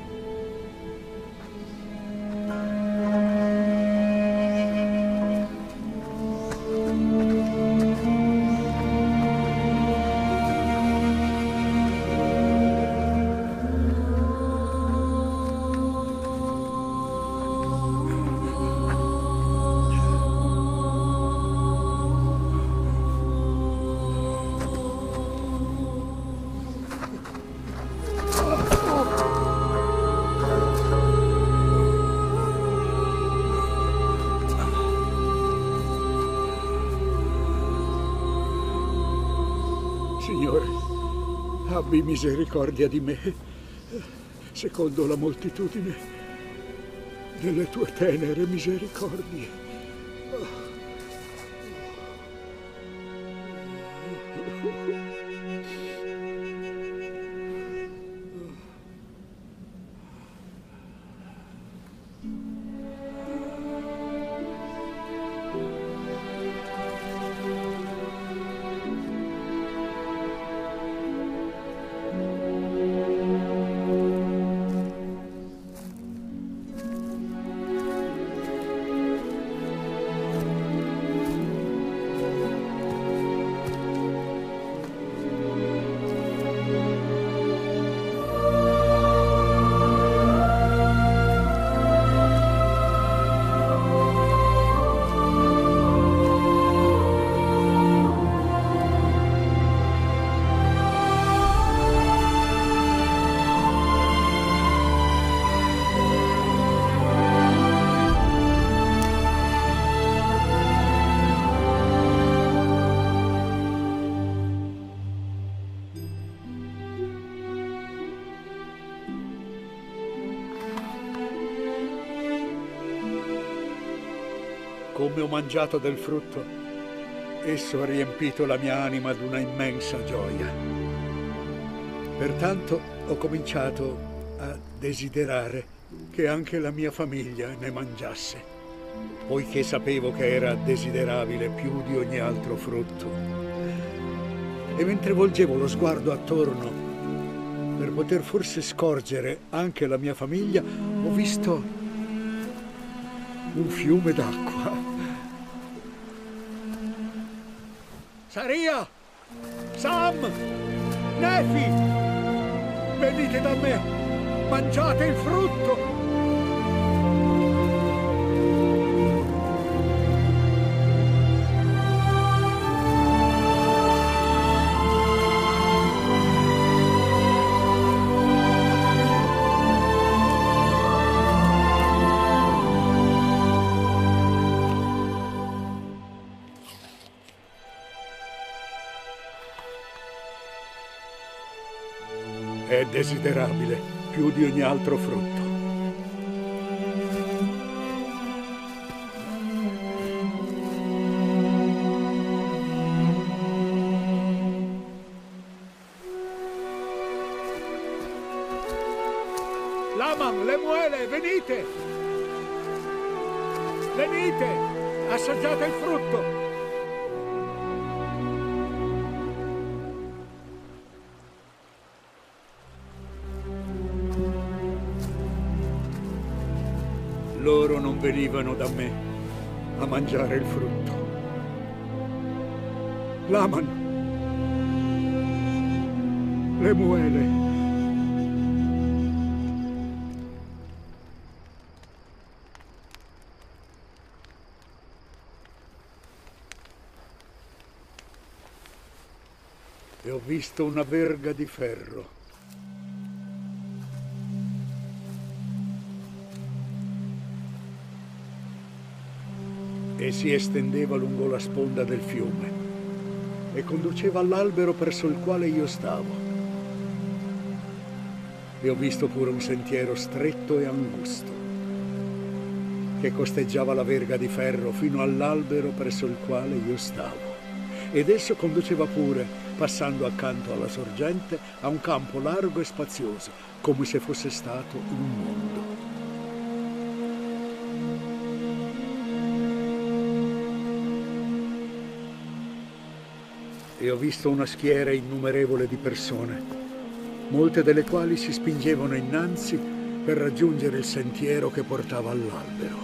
Signore, abbi misericordia di me, secondo la moltitudine delle tue tenere misericordie. Come ho mangiato del frutto, esso ha riempito la mia anima d'una immensa gioia. Pertanto ho cominciato a desiderare che anche la mia famiglia ne mangiasse, poiché sapevo che era desiderabile più di ogni altro frutto. E mentre volgevo lo sguardo attorno, per poter forse scorgere anche la mia famiglia, ho visto un fiume d'acqua. Saria! Sam! Nefi! Venite da me! Mangiate il frutto! È desiderabile più di ogni altro frutto. Laman, Lemuele, venite! Venite, assaggiate il frutto. Loro non venivano da me a mangiare il frutto. L'amano. Lemuele. E ho visto una verga di ferro. E si estendeva lungo la sponda del fiume e conduceva all'albero presso il quale io stavo. E ho visto pure un sentiero stretto e angusto che costeggiava la verga di ferro fino all'albero presso il quale io stavo. Ed esso conduceva pure, passando accanto alla sorgente, a un campo largo e spazioso, come se fosse stato un mondo. E ho visto una schiera innumerevole di persone, molte delle quali si spingevano innanzi per raggiungere il sentiero che portava all'albero.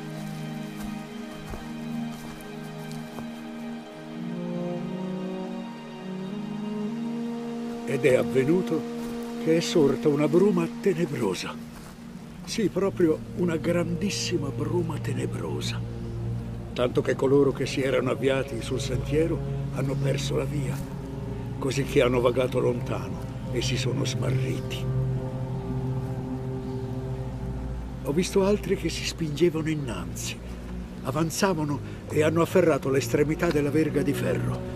Ed è avvenuto che è sorta una bruma tenebrosa. Sì, proprio una grandissima bruma tenebrosa. Tanto che coloro che si erano avviati sul sentiero hanno perso la via, così che hanno vagato lontano e si sono smarriti. Ho visto altri che si spingevano innanzi, avanzavano e hanno afferrato l'estremità della verga di ferro.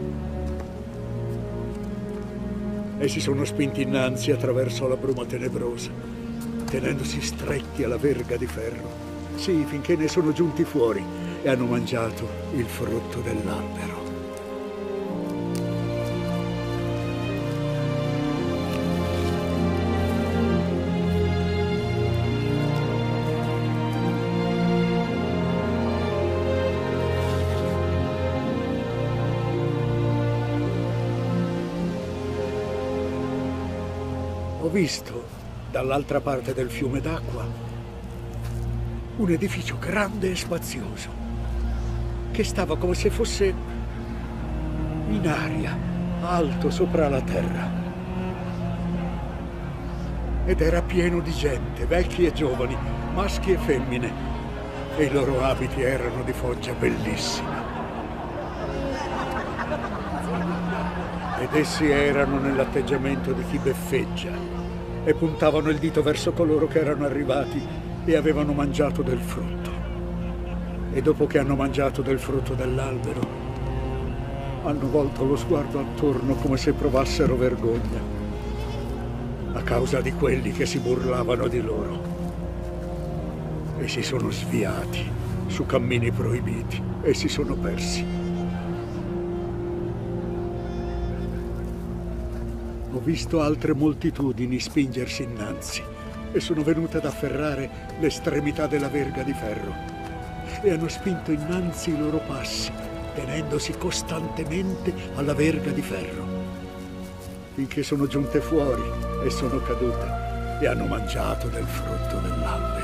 E si sono spinti innanzi attraverso la bruma tenebrosa, tenendosi stretti alla verga di ferro, sì, finché ne sono giunti fuori e hanno mangiato il frutto dell'albero. Ho visto, dall'altra parte del fiume d'acqua, un edificio grande e spazioso, che stava come se fosse in aria, alto sopra la terra. Ed era pieno di gente, vecchi e giovani, maschi e femmine, e i loro abiti erano di foggia bellissima. Ed essi erano nell'atteggiamento di chi beffeggia e puntavano il dito verso coloro che erano arrivati e avevano mangiato del frutto. E dopo che hanno mangiato del frutto dell'albero, hanno volto lo sguardo attorno come se provassero vergogna a causa di quelli che si burlavano di loro. E si sono sviati su cammini proibiti e si sono persi. Ho visto altre moltitudini spingersi innanzi e sono venute ad afferrare l'estremità della verga di ferro e hanno spinto innanzi i loro passi, tenendosi costantemente alla verga di ferro, finché sono giunte fuori e sono cadute e hanno mangiato del frutto dell'albero.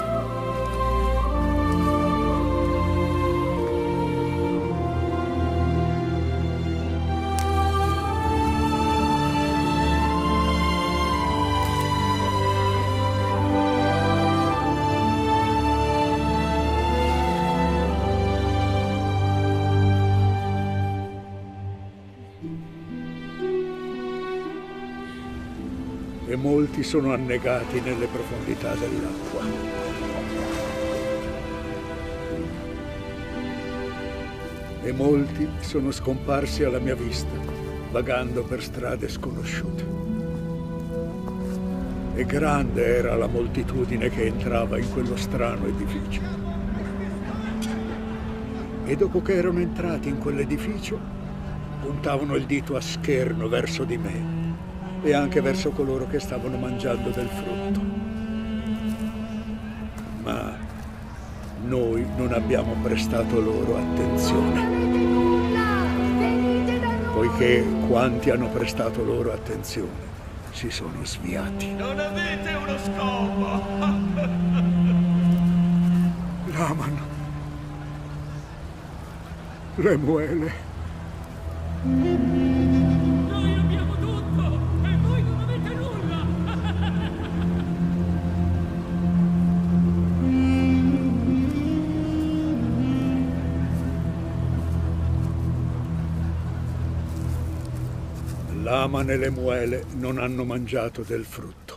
E molti sono annegati nelle profondità dell'acqua. E molti sono scomparsi alla mia vista, vagando per strade sconosciute. E grande era la moltitudine che entrava in quello strano edificio. E dopo che erano entrati in quell'edificio, puntavano il dito a scherno verso di me e anche verso coloro che stavano mangiando del frutto. Ma noi non abbiamo prestato loro attenzione. Poiché quanti hanno prestato loro attenzione si sono sviati. Non avete uno scopo! Laman, Lemuele. Noi abbiamo tutto e voi non avete nulla! Laman e Lemuele non hanno mangiato del frutto.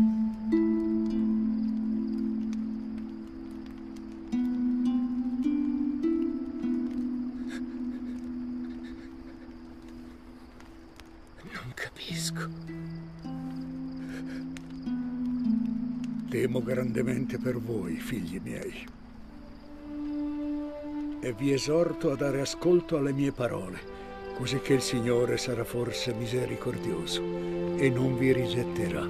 Non capisco. Temo grandemente per voi, figli miei, e vi esorto a dare ascolto alle mie parole, così che il Signore sarà forse misericordioso e non vi rigetterà.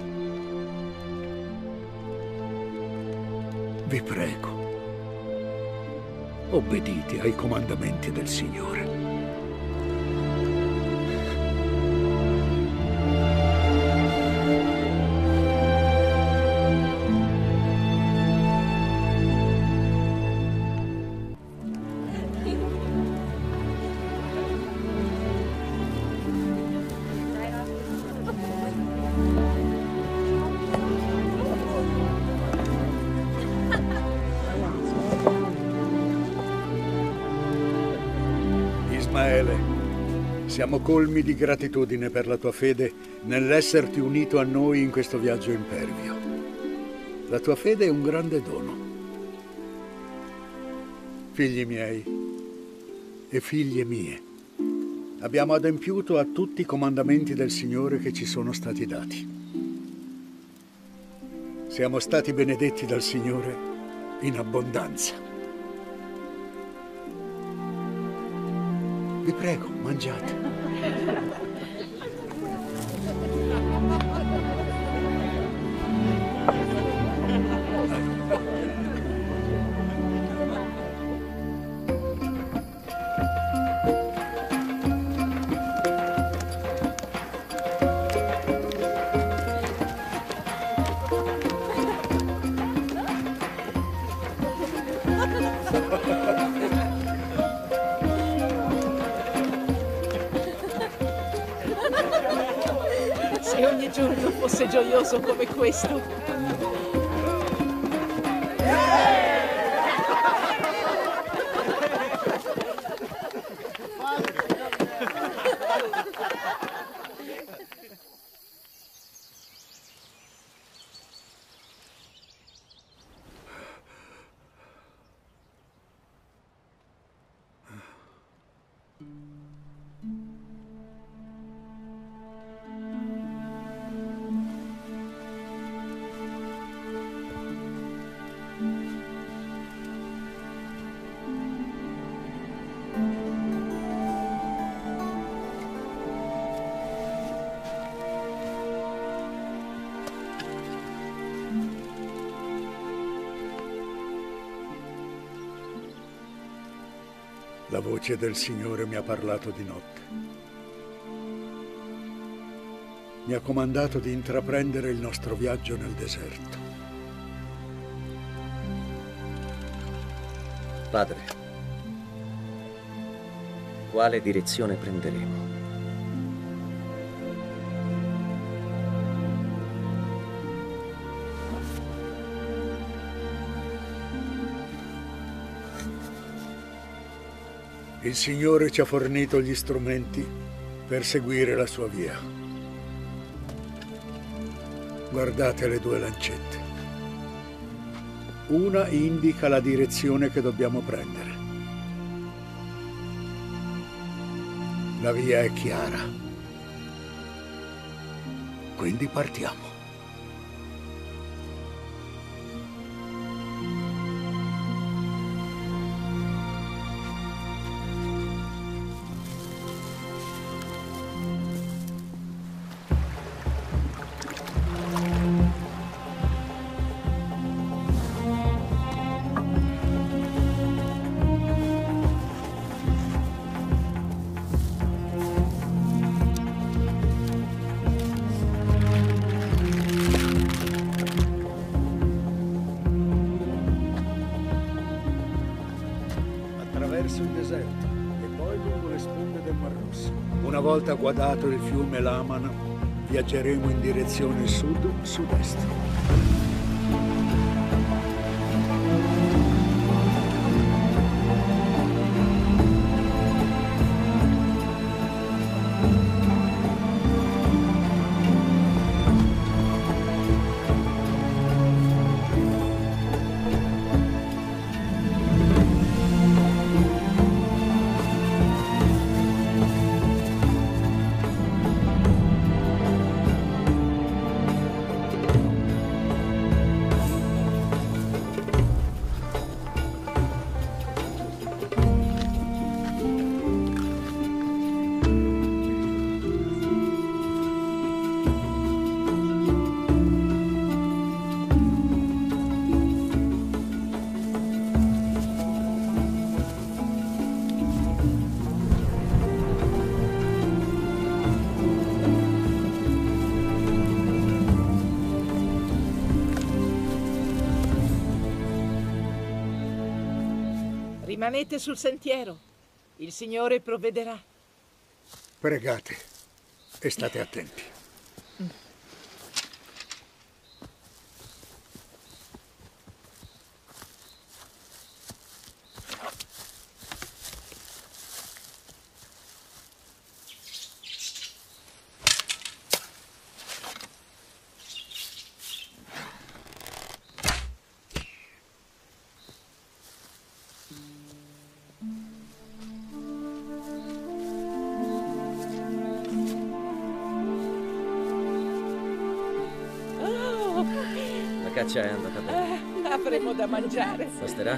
Vi prego, obbedite ai comandamenti del Signore. Siamo colmi di gratitudine per la tua fede nell'esserti unito a noi in questo viaggio impervio. La tua fede è un grande dono. Figli miei e figlie mie, abbiamo adempiuto a tutti i comandamenti del Signore che ci sono stati dati. Siamo stati benedetti dal Signore in abbondanza. Vi prego, mangiate. Se ogni giorno fosse gioioso come questo. La voce del Signore mi ha parlato di notte. Mi ha comandato di intraprendere il nostro viaggio nel deserto. Padre, quale direzione prenderemo? Il Signore ci ha fornito gli strumenti per seguire la sua via. Guardate le due lancette. Una indica la direzione che dobbiamo prendere. La via è chiara. Quindi partiamo. verso il deserto e poi lungo le sponde del Mar Rosso. Una volta guadato il fiume Laman, viaggeremo in direzione sud-sud-est. Rimanete sul sentiero. Il Signore provvederà. Pregate e state attenti. La caccia è andata bene. Eh, avremo da mangiare. Basterà?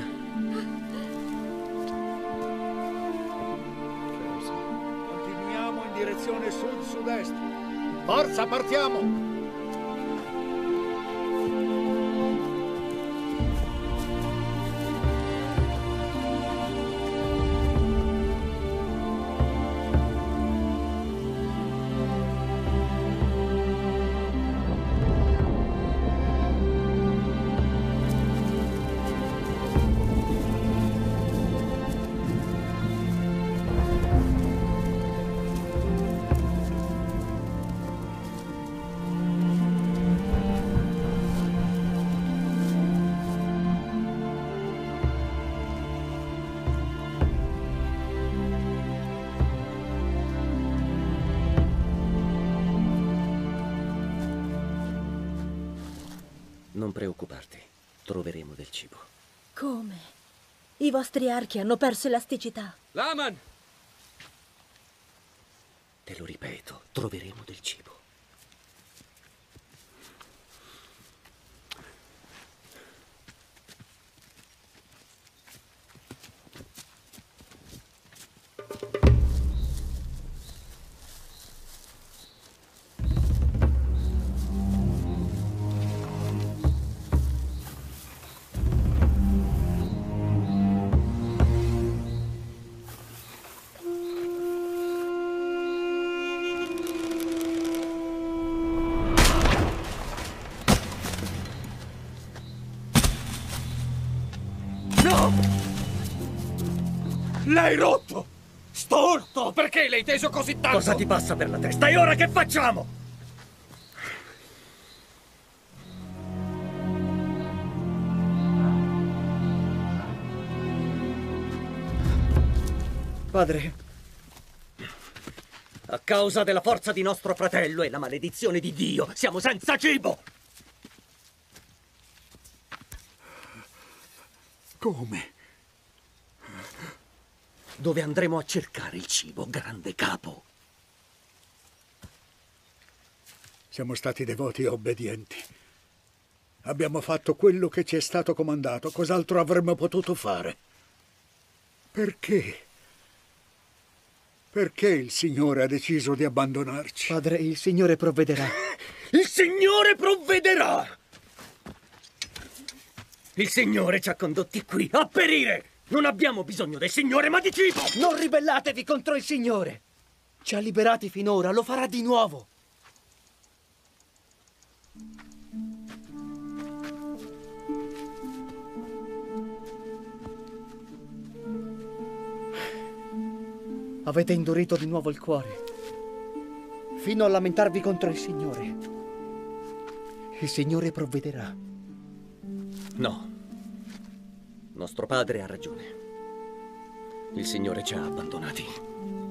Continuiamo in direzione sud-sud-est. Forza, partiamo! Non preoccuparti, troveremo del cibo. Come? I vostri archi hanno perso elasticità. Laman! Te lo ripeto, troveremo del cibo. L'hai rotto! Storto! Perché l'hai teso così tanto? Cosa ti passa per la testa? E ora che facciamo? Padre. A causa della forza di nostro fratello e la maledizione di Dio, siamo senza cibo! Come? Dove andremo a cercare il cibo, grande capo? Siamo stati devoti e obbedienti. Abbiamo fatto quello che ci è stato comandato. Cos'altro avremmo potuto fare? Perché? Perché il Signore ha deciso di abbandonarci? Padre, il Signore provvederà. Il Signore provvederà! Il Signore ci ha condotti qui a perire! Non abbiamo bisogno del Signore, ma di cibo! Non ribellatevi contro il Signore! Ci ha liberati finora, lo farà di nuovo! Avete indurito di nuovo il cuore, fino a lamentarvi contro il Signore. Il Signore provvederà. No. Nostro padre ha ragione. Il Signore ci ha abbandonati.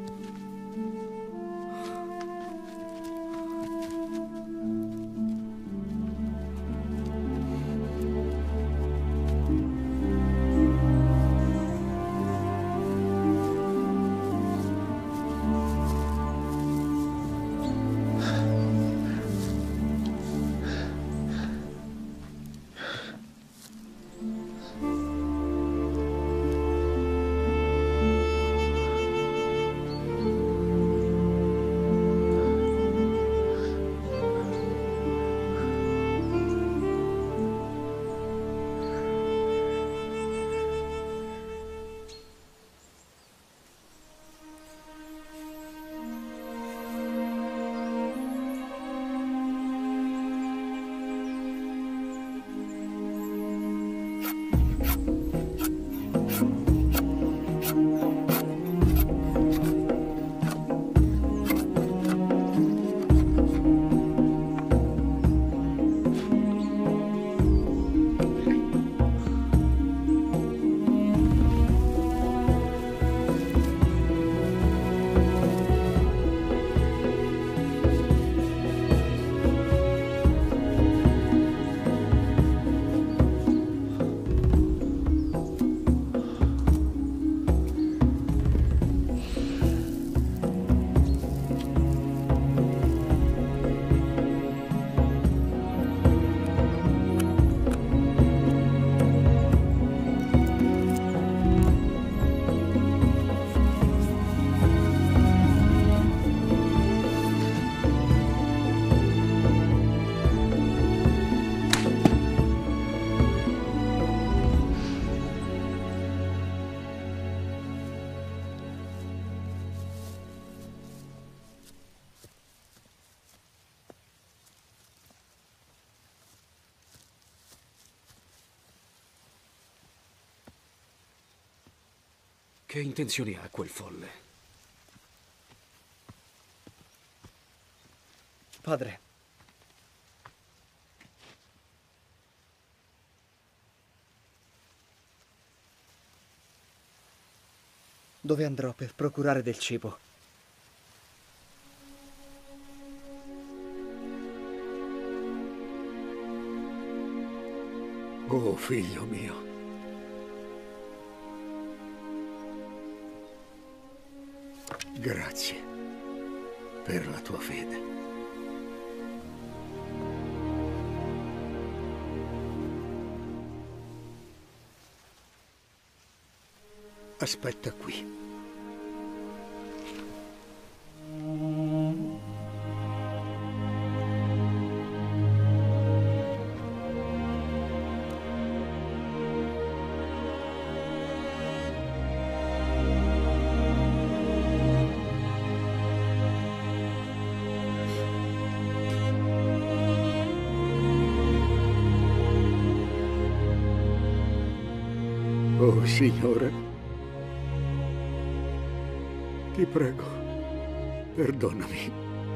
Che intenzioni ha quel folle? Padre. Dove andrò per procurare del cibo? Oh, figlio mio. Grazie per la tua fede. Aspetta qui. Oh, Signore, ti prego, perdonami.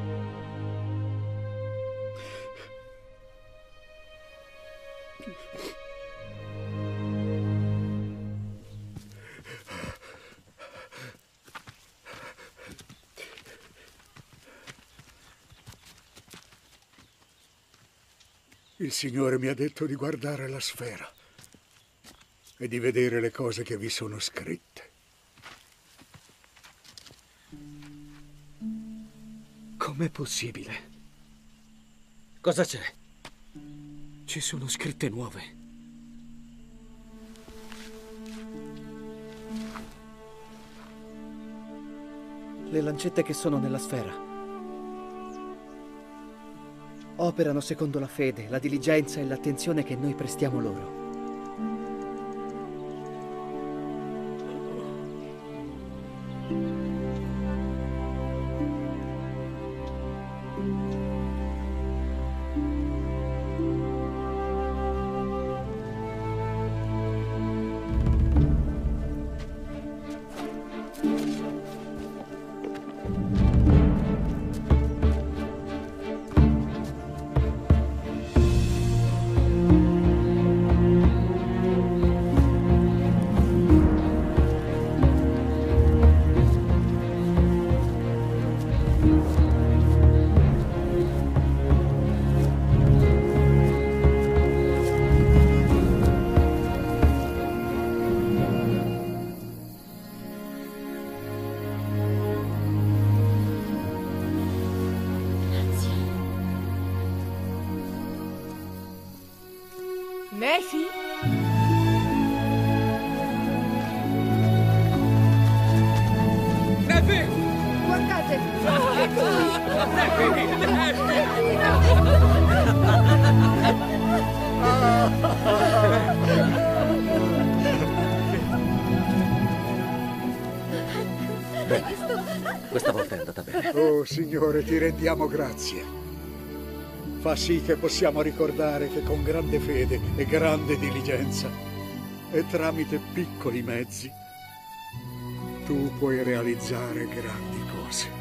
Il Signore mi ha detto di guardare la sfera e di vedere le cose che vi sono scritte. Com'è possibile? Cosa c'è? Ci sono scritte nuove. Le lancette che sono nella sfera operano secondo la fede, la diligenza e l'attenzione che noi prestiamo loro. Nefi? Nefi! Guardate! Oh, ecco Bene, questa volta è andata bene. Oh, Signore, ti rendiamo grazie. Fa sì che possiamo ricordare che con grande fede e grande diligenza e tramite piccoli mezzi tu puoi realizzare grandi cose.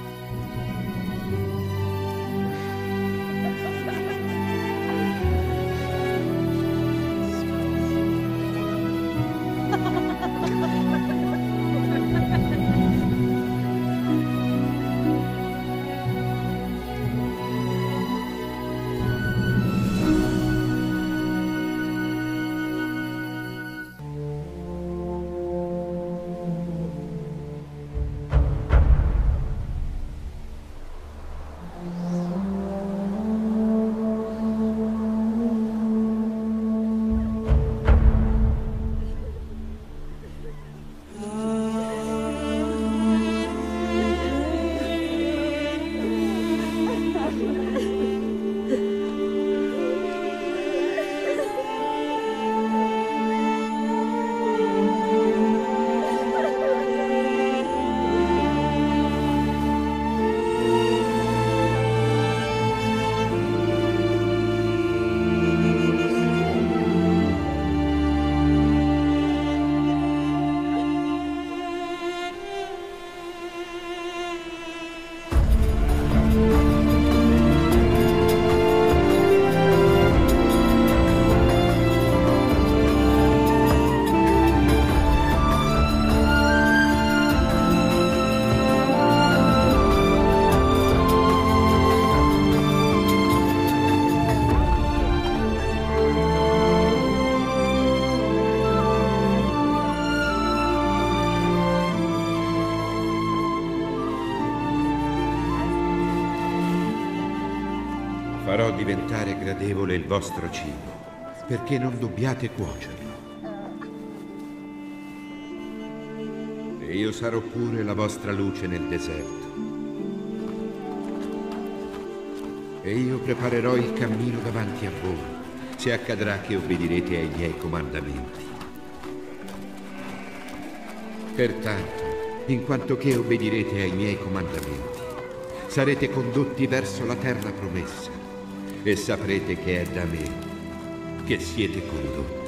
Farò diventare gradevole il vostro cibo, perché non dobbiate cuocerlo. E io sarò pure la vostra luce nel deserto. E io preparerò il cammino davanti a voi, se accadrà che obbedirete ai miei comandamenti. Pertanto, in quanto che obbedirete ai miei comandamenti, sarete condotti verso la terra promessa, e saprete che è da me che siete condotti.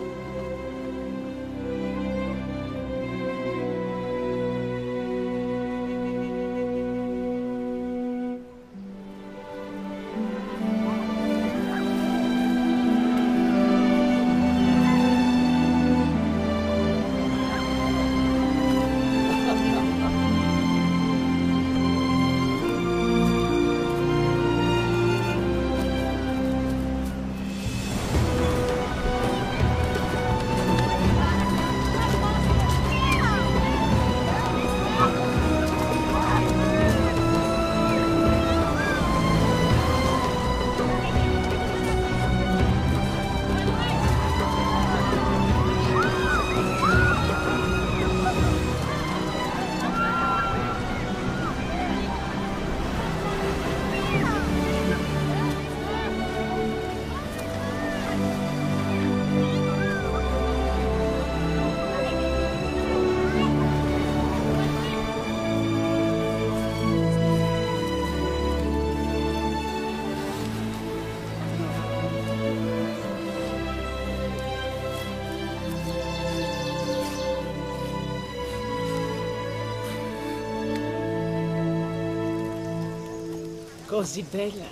Così bella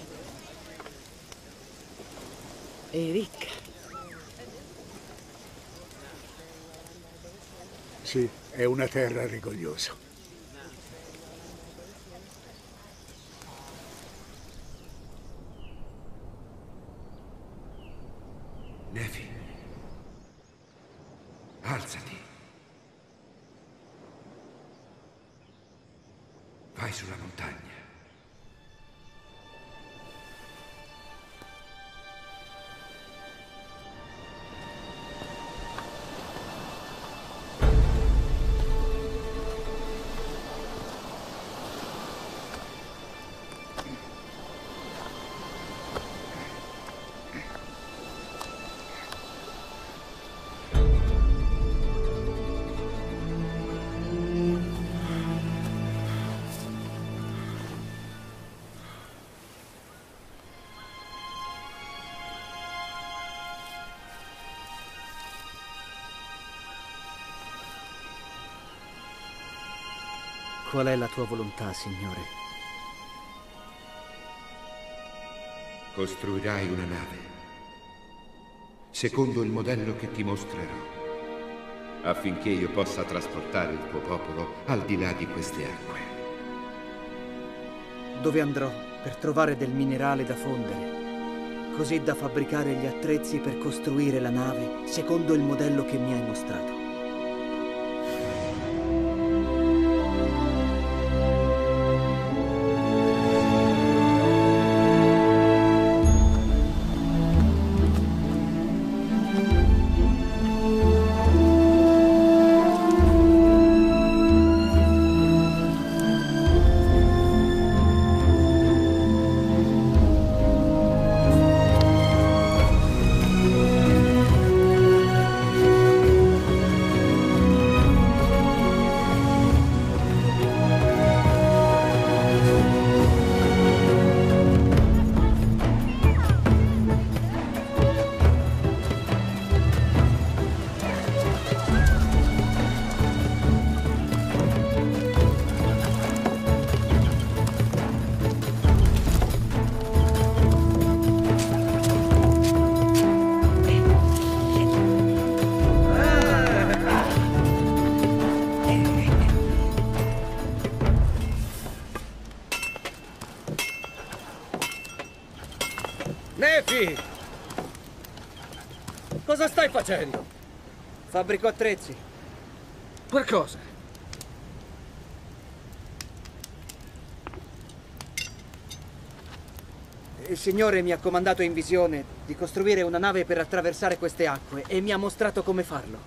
e ricca. Sì, è una terra rigogliosa. Nefi, alzati. Vai sulla montagna. qual è la tua volontà, Signore. Costruirai una nave, secondo il modello che ti mostrerò, affinché io possa trasportare il tuo popolo al di là di queste acque. Dove andrò per trovare del minerale da fondere, così da fabbricare gli attrezzi per costruire la nave secondo il modello che mi hai mostrato. Nefi! Cosa stai facendo? Fabbrico attrezzi. Per cosa? Il Signore mi ha comandato in visione di costruire una nave per attraversare queste acque e mi ha mostrato come farlo.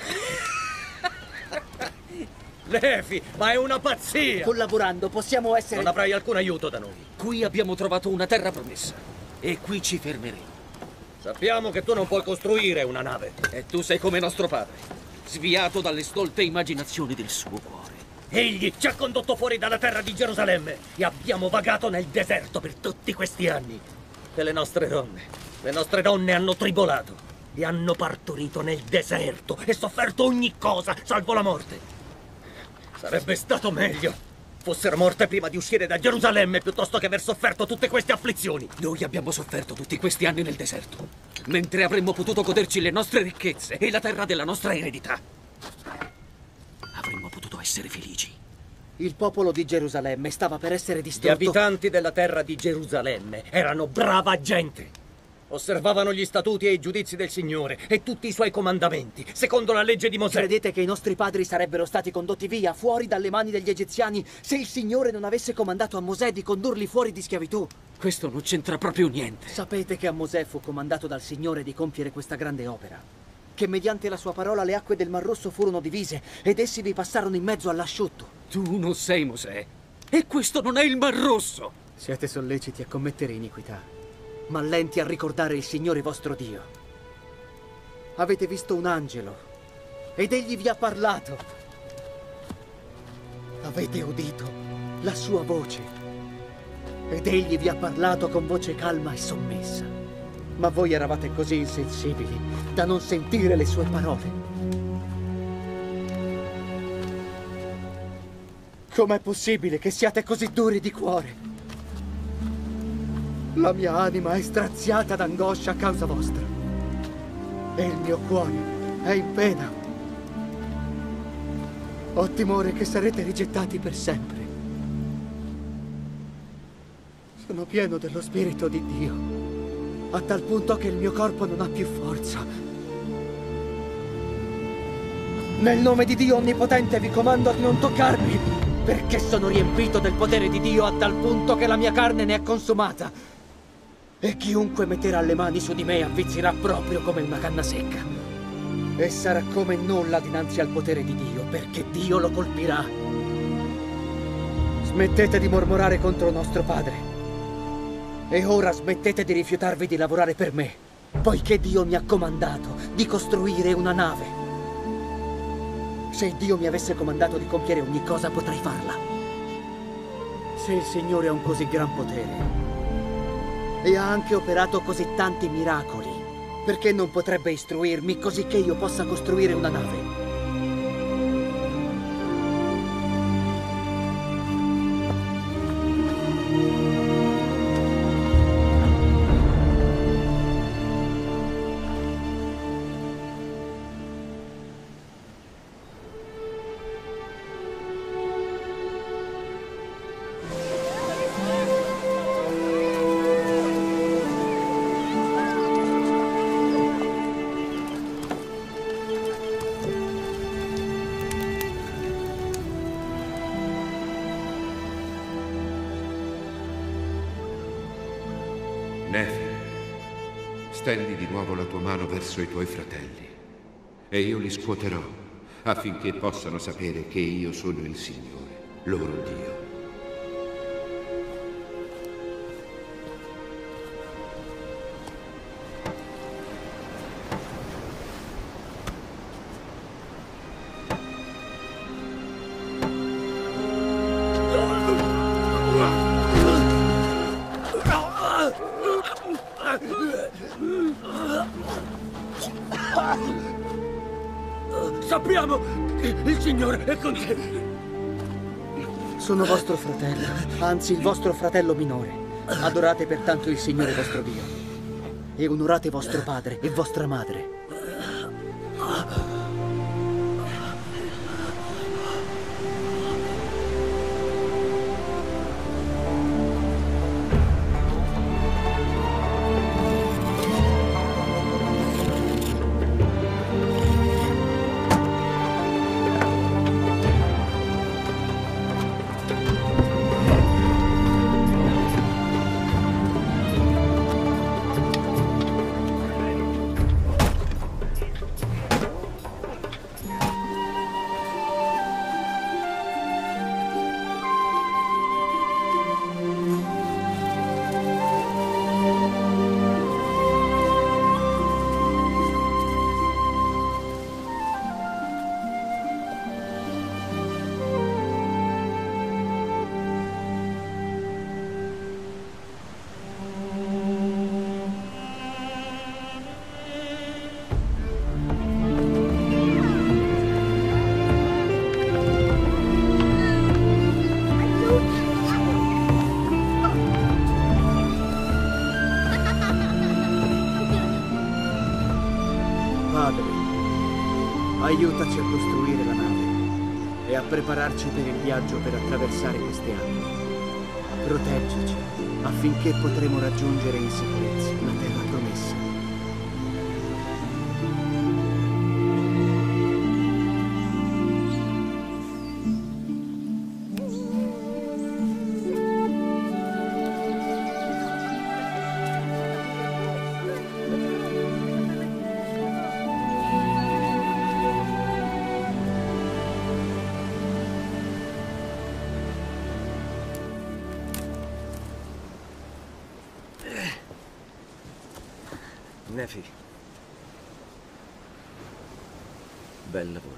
Nefi, ma è una pazzia! Collaborando possiamo essere... Non avrai alcun aiuto da noi. Qui abbiamo trovato una terra promessa e qui ci fermeremo. Sappiamo che tu non puoi costruire una nave. E tu sei come nostro padre, sviato dalle stolte immaginazioni del suo cuore. Egli ci ha condotto fuori dalla terra di Gerusalemme e abbiamo vagato nel deserto per tutti questi anni. E le nostre donne, le nostre donne hanno tribolato e hanno partorito nel deserto e sofferto ogni cosa, salvo la morte. Sarebbe stato meglio fossero morte prima di uscire da Gerusalemme piuttosto che aver sofferto tutte queste afflizioni. Noi abbiamo sofferto tutti questi anni nel deserto, mentre avremmo potuto goderci le nostre ricchezze e la terra della nostra eredità. Avremmo potuto essere felici. Il popolo di Gerusalemme stava per essere distrutto. Gli abitanti della terra di Gerusalemme erano brava gente. Osservavano gli statuti e i giudizi del Signore e tutti i suoi comandamenti, secondo la legge di Mosè. Credete che i nostri padri sarebbero stati condotti via, fuori dalle mani degli egiziani, se il Signore non avesse comandato a Mosè di condurli fuori di schiavitù? Questo non c'entra proprio niente. Sapete che a Mosè fu comandato dal Signore di compiere questa grande opera? Che mediante la sua parola le acque del Mar Rosso furono divise ed essi vi passarono in mezzo all'asciutto. Tu non sei Mosè. E questo non è il Mar Rosso. Siete solleciti a commettere iniquità, ma lenti a ricordare il Signore vostro Dio. Avete visto un angelo ed egli vi ha parlato. Avete udito la sua voce ed egli vi ha parlato con voce calma e sommessa. Ma voi eravate così insensibili da non sentire le sue parole. Com'è possibile che siate così duri di cuore? La mia anima è straziata d'angoscia a causa vostra e il mio cuore è in pena. Ho timore che sarete rigettati per sempre. Sono pieno dello Spirito di Dio, a tal punto che il mio corpo non ha più forza. Nel nome di Dio Onnipotente vi comando di non toccarmi, perché sono riempito del potere di Dio a tal punto che la mia carne ne è consumata. E chiunque metterà le mani su di me avvizzerà proprio come una canna secca. E sarà come nulla dinanzi al potere di Dio, perché Dio lo colpirà. Smettete di mormorare contro nostro padre. E ora smettete di rifiutarvi di lavorare per me, poiché Dio mi ha comandato di costruire una nave. Se Dio mi avesse comandato di compiere ogni cosa, potrei farla. Se il Signore ha un così gran potere e ha anche operato così tanti miracoli, perché non potrebbe istruirmi così che io possa costruire una nave? Nefi, stendi di nuovo la tua mano verso i tuoi fratelli e io li scuoterò affinché possano sapere che io sono il Signore, loro Dio. Sappiamo che il Signore è con te. Sono vostro fratello, anzi il vostro fratello minore. Adorate pertanto il Signore vostro Dio e onorate vostro padre e vostra madre. Aiutaci a costruire la nave e a prepararci per il viaggio per attraversare queste acque. Proteggici affinché potremo raggiungere in sicurezza la terra promessa. Nefi. Bel lavoro.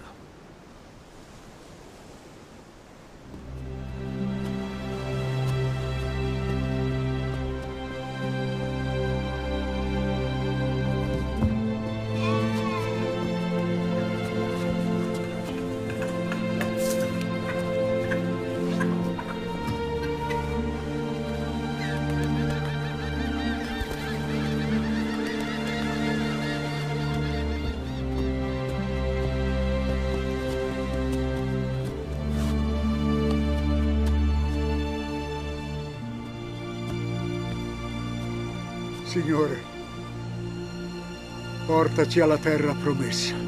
Signore, portaci alla terra promessa.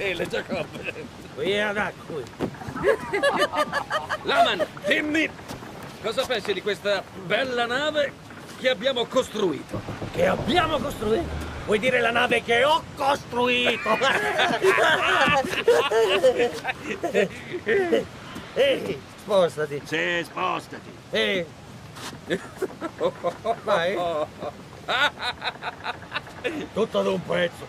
stelle, Giacobbe. Via da qui. Laman, dimmi, cosa pensi di questa bella nave che abbiamo costruito? Che abbiamo costruito? Vuoi dire la nave che ho costruito? Ehi, spostati. Sì, spostati. Ehi. Vai. Tutto ad un pezzo.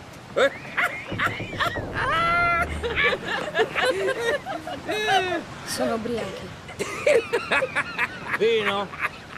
Sono ubriachi. Vino?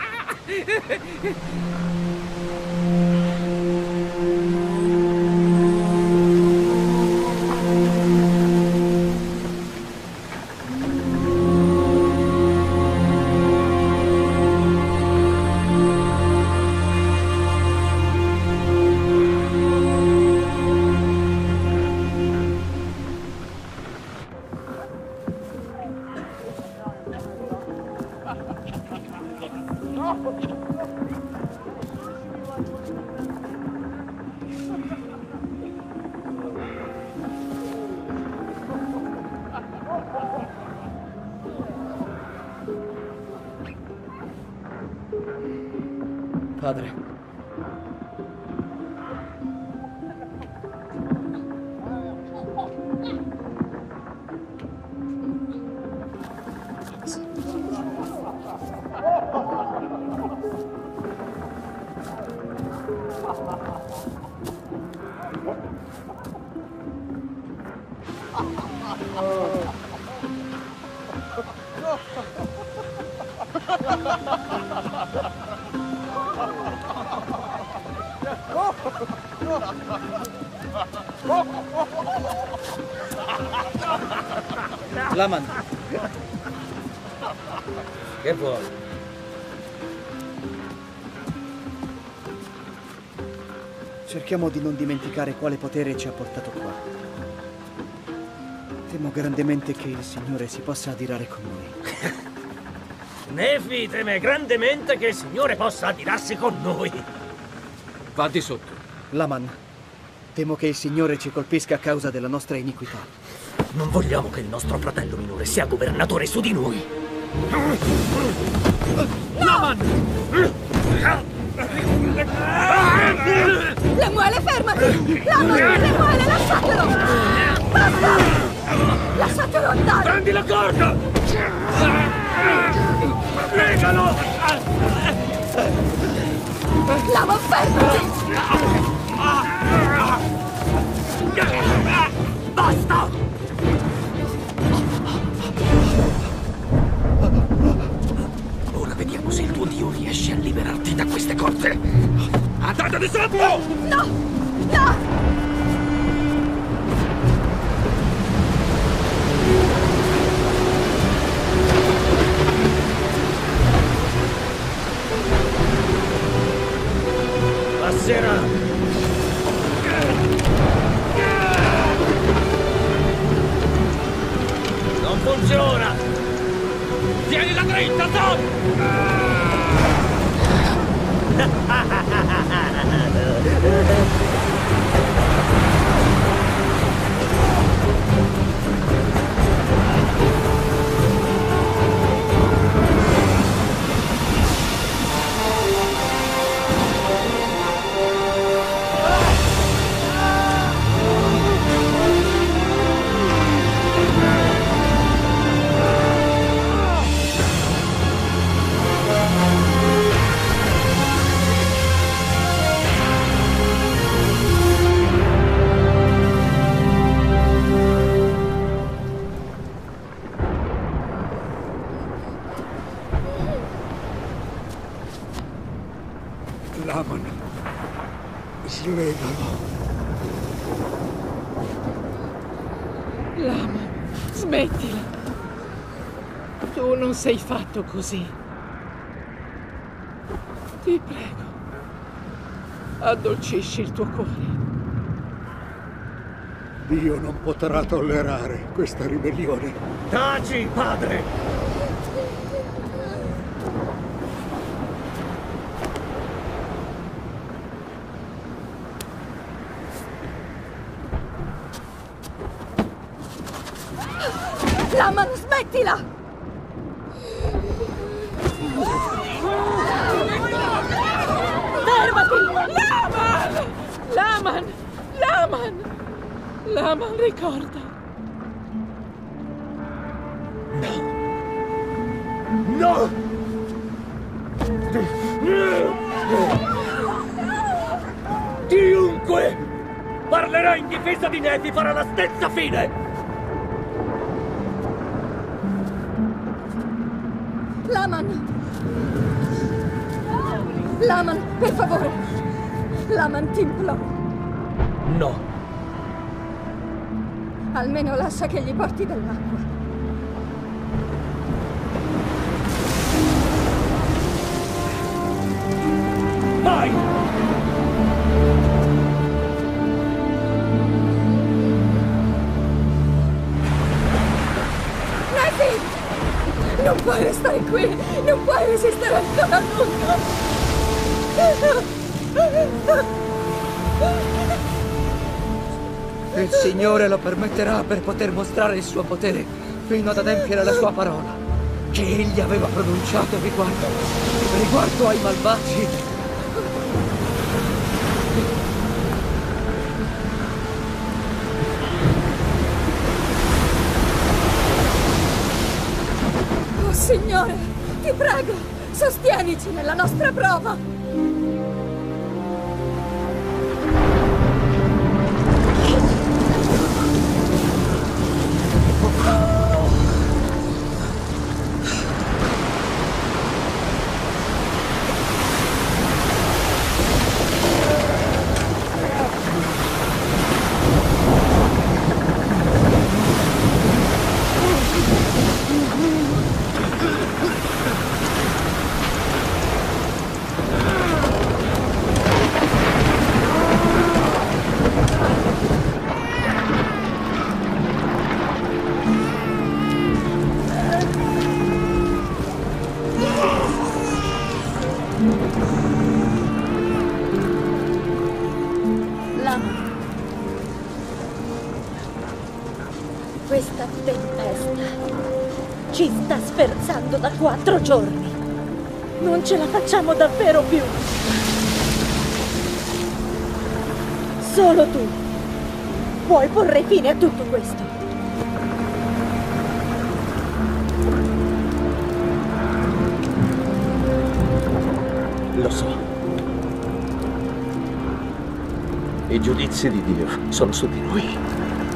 Padre. Laman. Che vuoi? Cerchiamo di non dimenticare quale potere ci ha portato qua. Temo grandemente che il Signore si possa adirare con noi. Nefi teme grandemente che il Signore possa adirarsi con noi. Va di sotto. Laman, temo che il Signore ci colpisca a causa della nostra iniquità. Non vogliamo che il nostro fratello minore sia governatore su di noi. Laman! Lemuele, fermati! Laman, Lemuele, lasciatelo! Basta! Lasciatelo andare! Prendi la corda! Legalo! Laman, fermati! Basta! Ora vediamo se il tuo Dio riesce a liberarti da queste corde. Andate di sotto! No! No! Passerà! Non funziona! Tieni la dritta, Tom! Laman, slegalo. Laman, smettila. Tu non sei fatto così. Ti prego, addolcisci il tuo cuore. Dio non potrà tollerare questa ribellione. Taci, padre! Smettila! Fermati! Laman! Laman! Laman! Laman, ricorda. No! Chiunque parlerà in difesa di Nefi farà la stessa fine! Laman! Laman, per favore! Laman, ti imploro! No! Almeno lascia che gli porti dell'acqua. Vai! Nefi! Non puoi restare qui! Non puoi resistere ancora a lungo! Il Signore lo permetterà per poter mostrare il suo potere fino ad adempiere la sua parola che egli aveva pronunciato riguardo, riguardo ai malvagi. Oh Signore, ti prego, sostienici nella nostra prova! Questa tempesta ci sta sferzando da quattro giorni. Non ce la facciamo davvero più. Solo tu puoi porre fine a tutto questo. Lo so. I giudizi di Dio sono su di noi.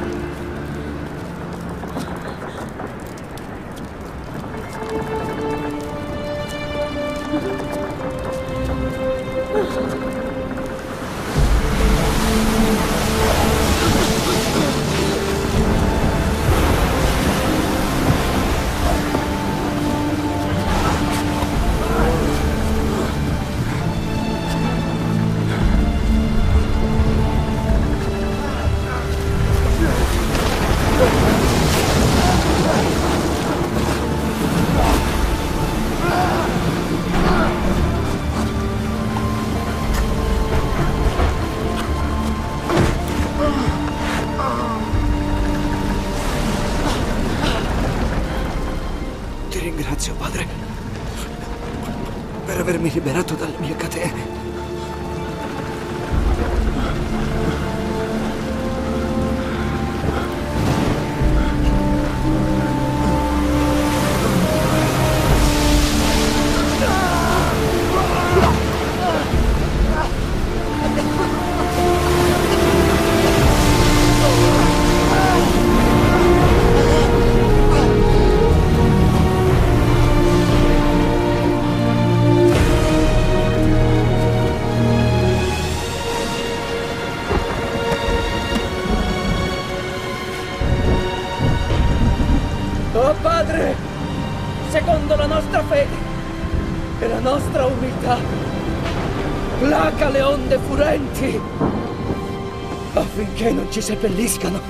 Ringrazio, Padre, per avermi liberato dalle mie catene. Oh Padre, secondo la nostra fede e la nostra umiltà, placa le onde furenti affinché non ci seppelliscano.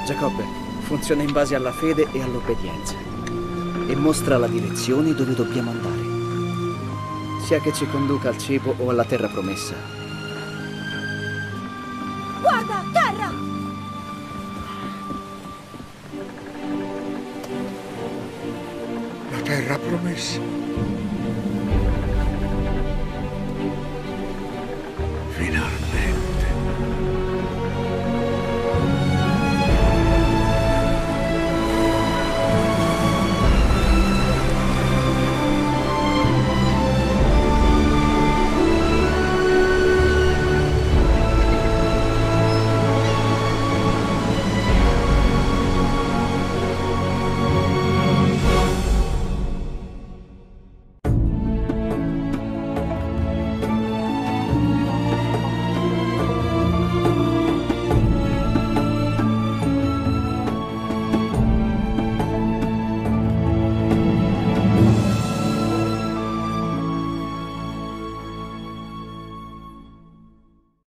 Giacobbe, funziona in base alla fede e all'obbedienza e mostra la direzione dove dobbiamo andare, sia che ci conduca al cibo o alla terra promessa. Guarda, terra! La terra promessa.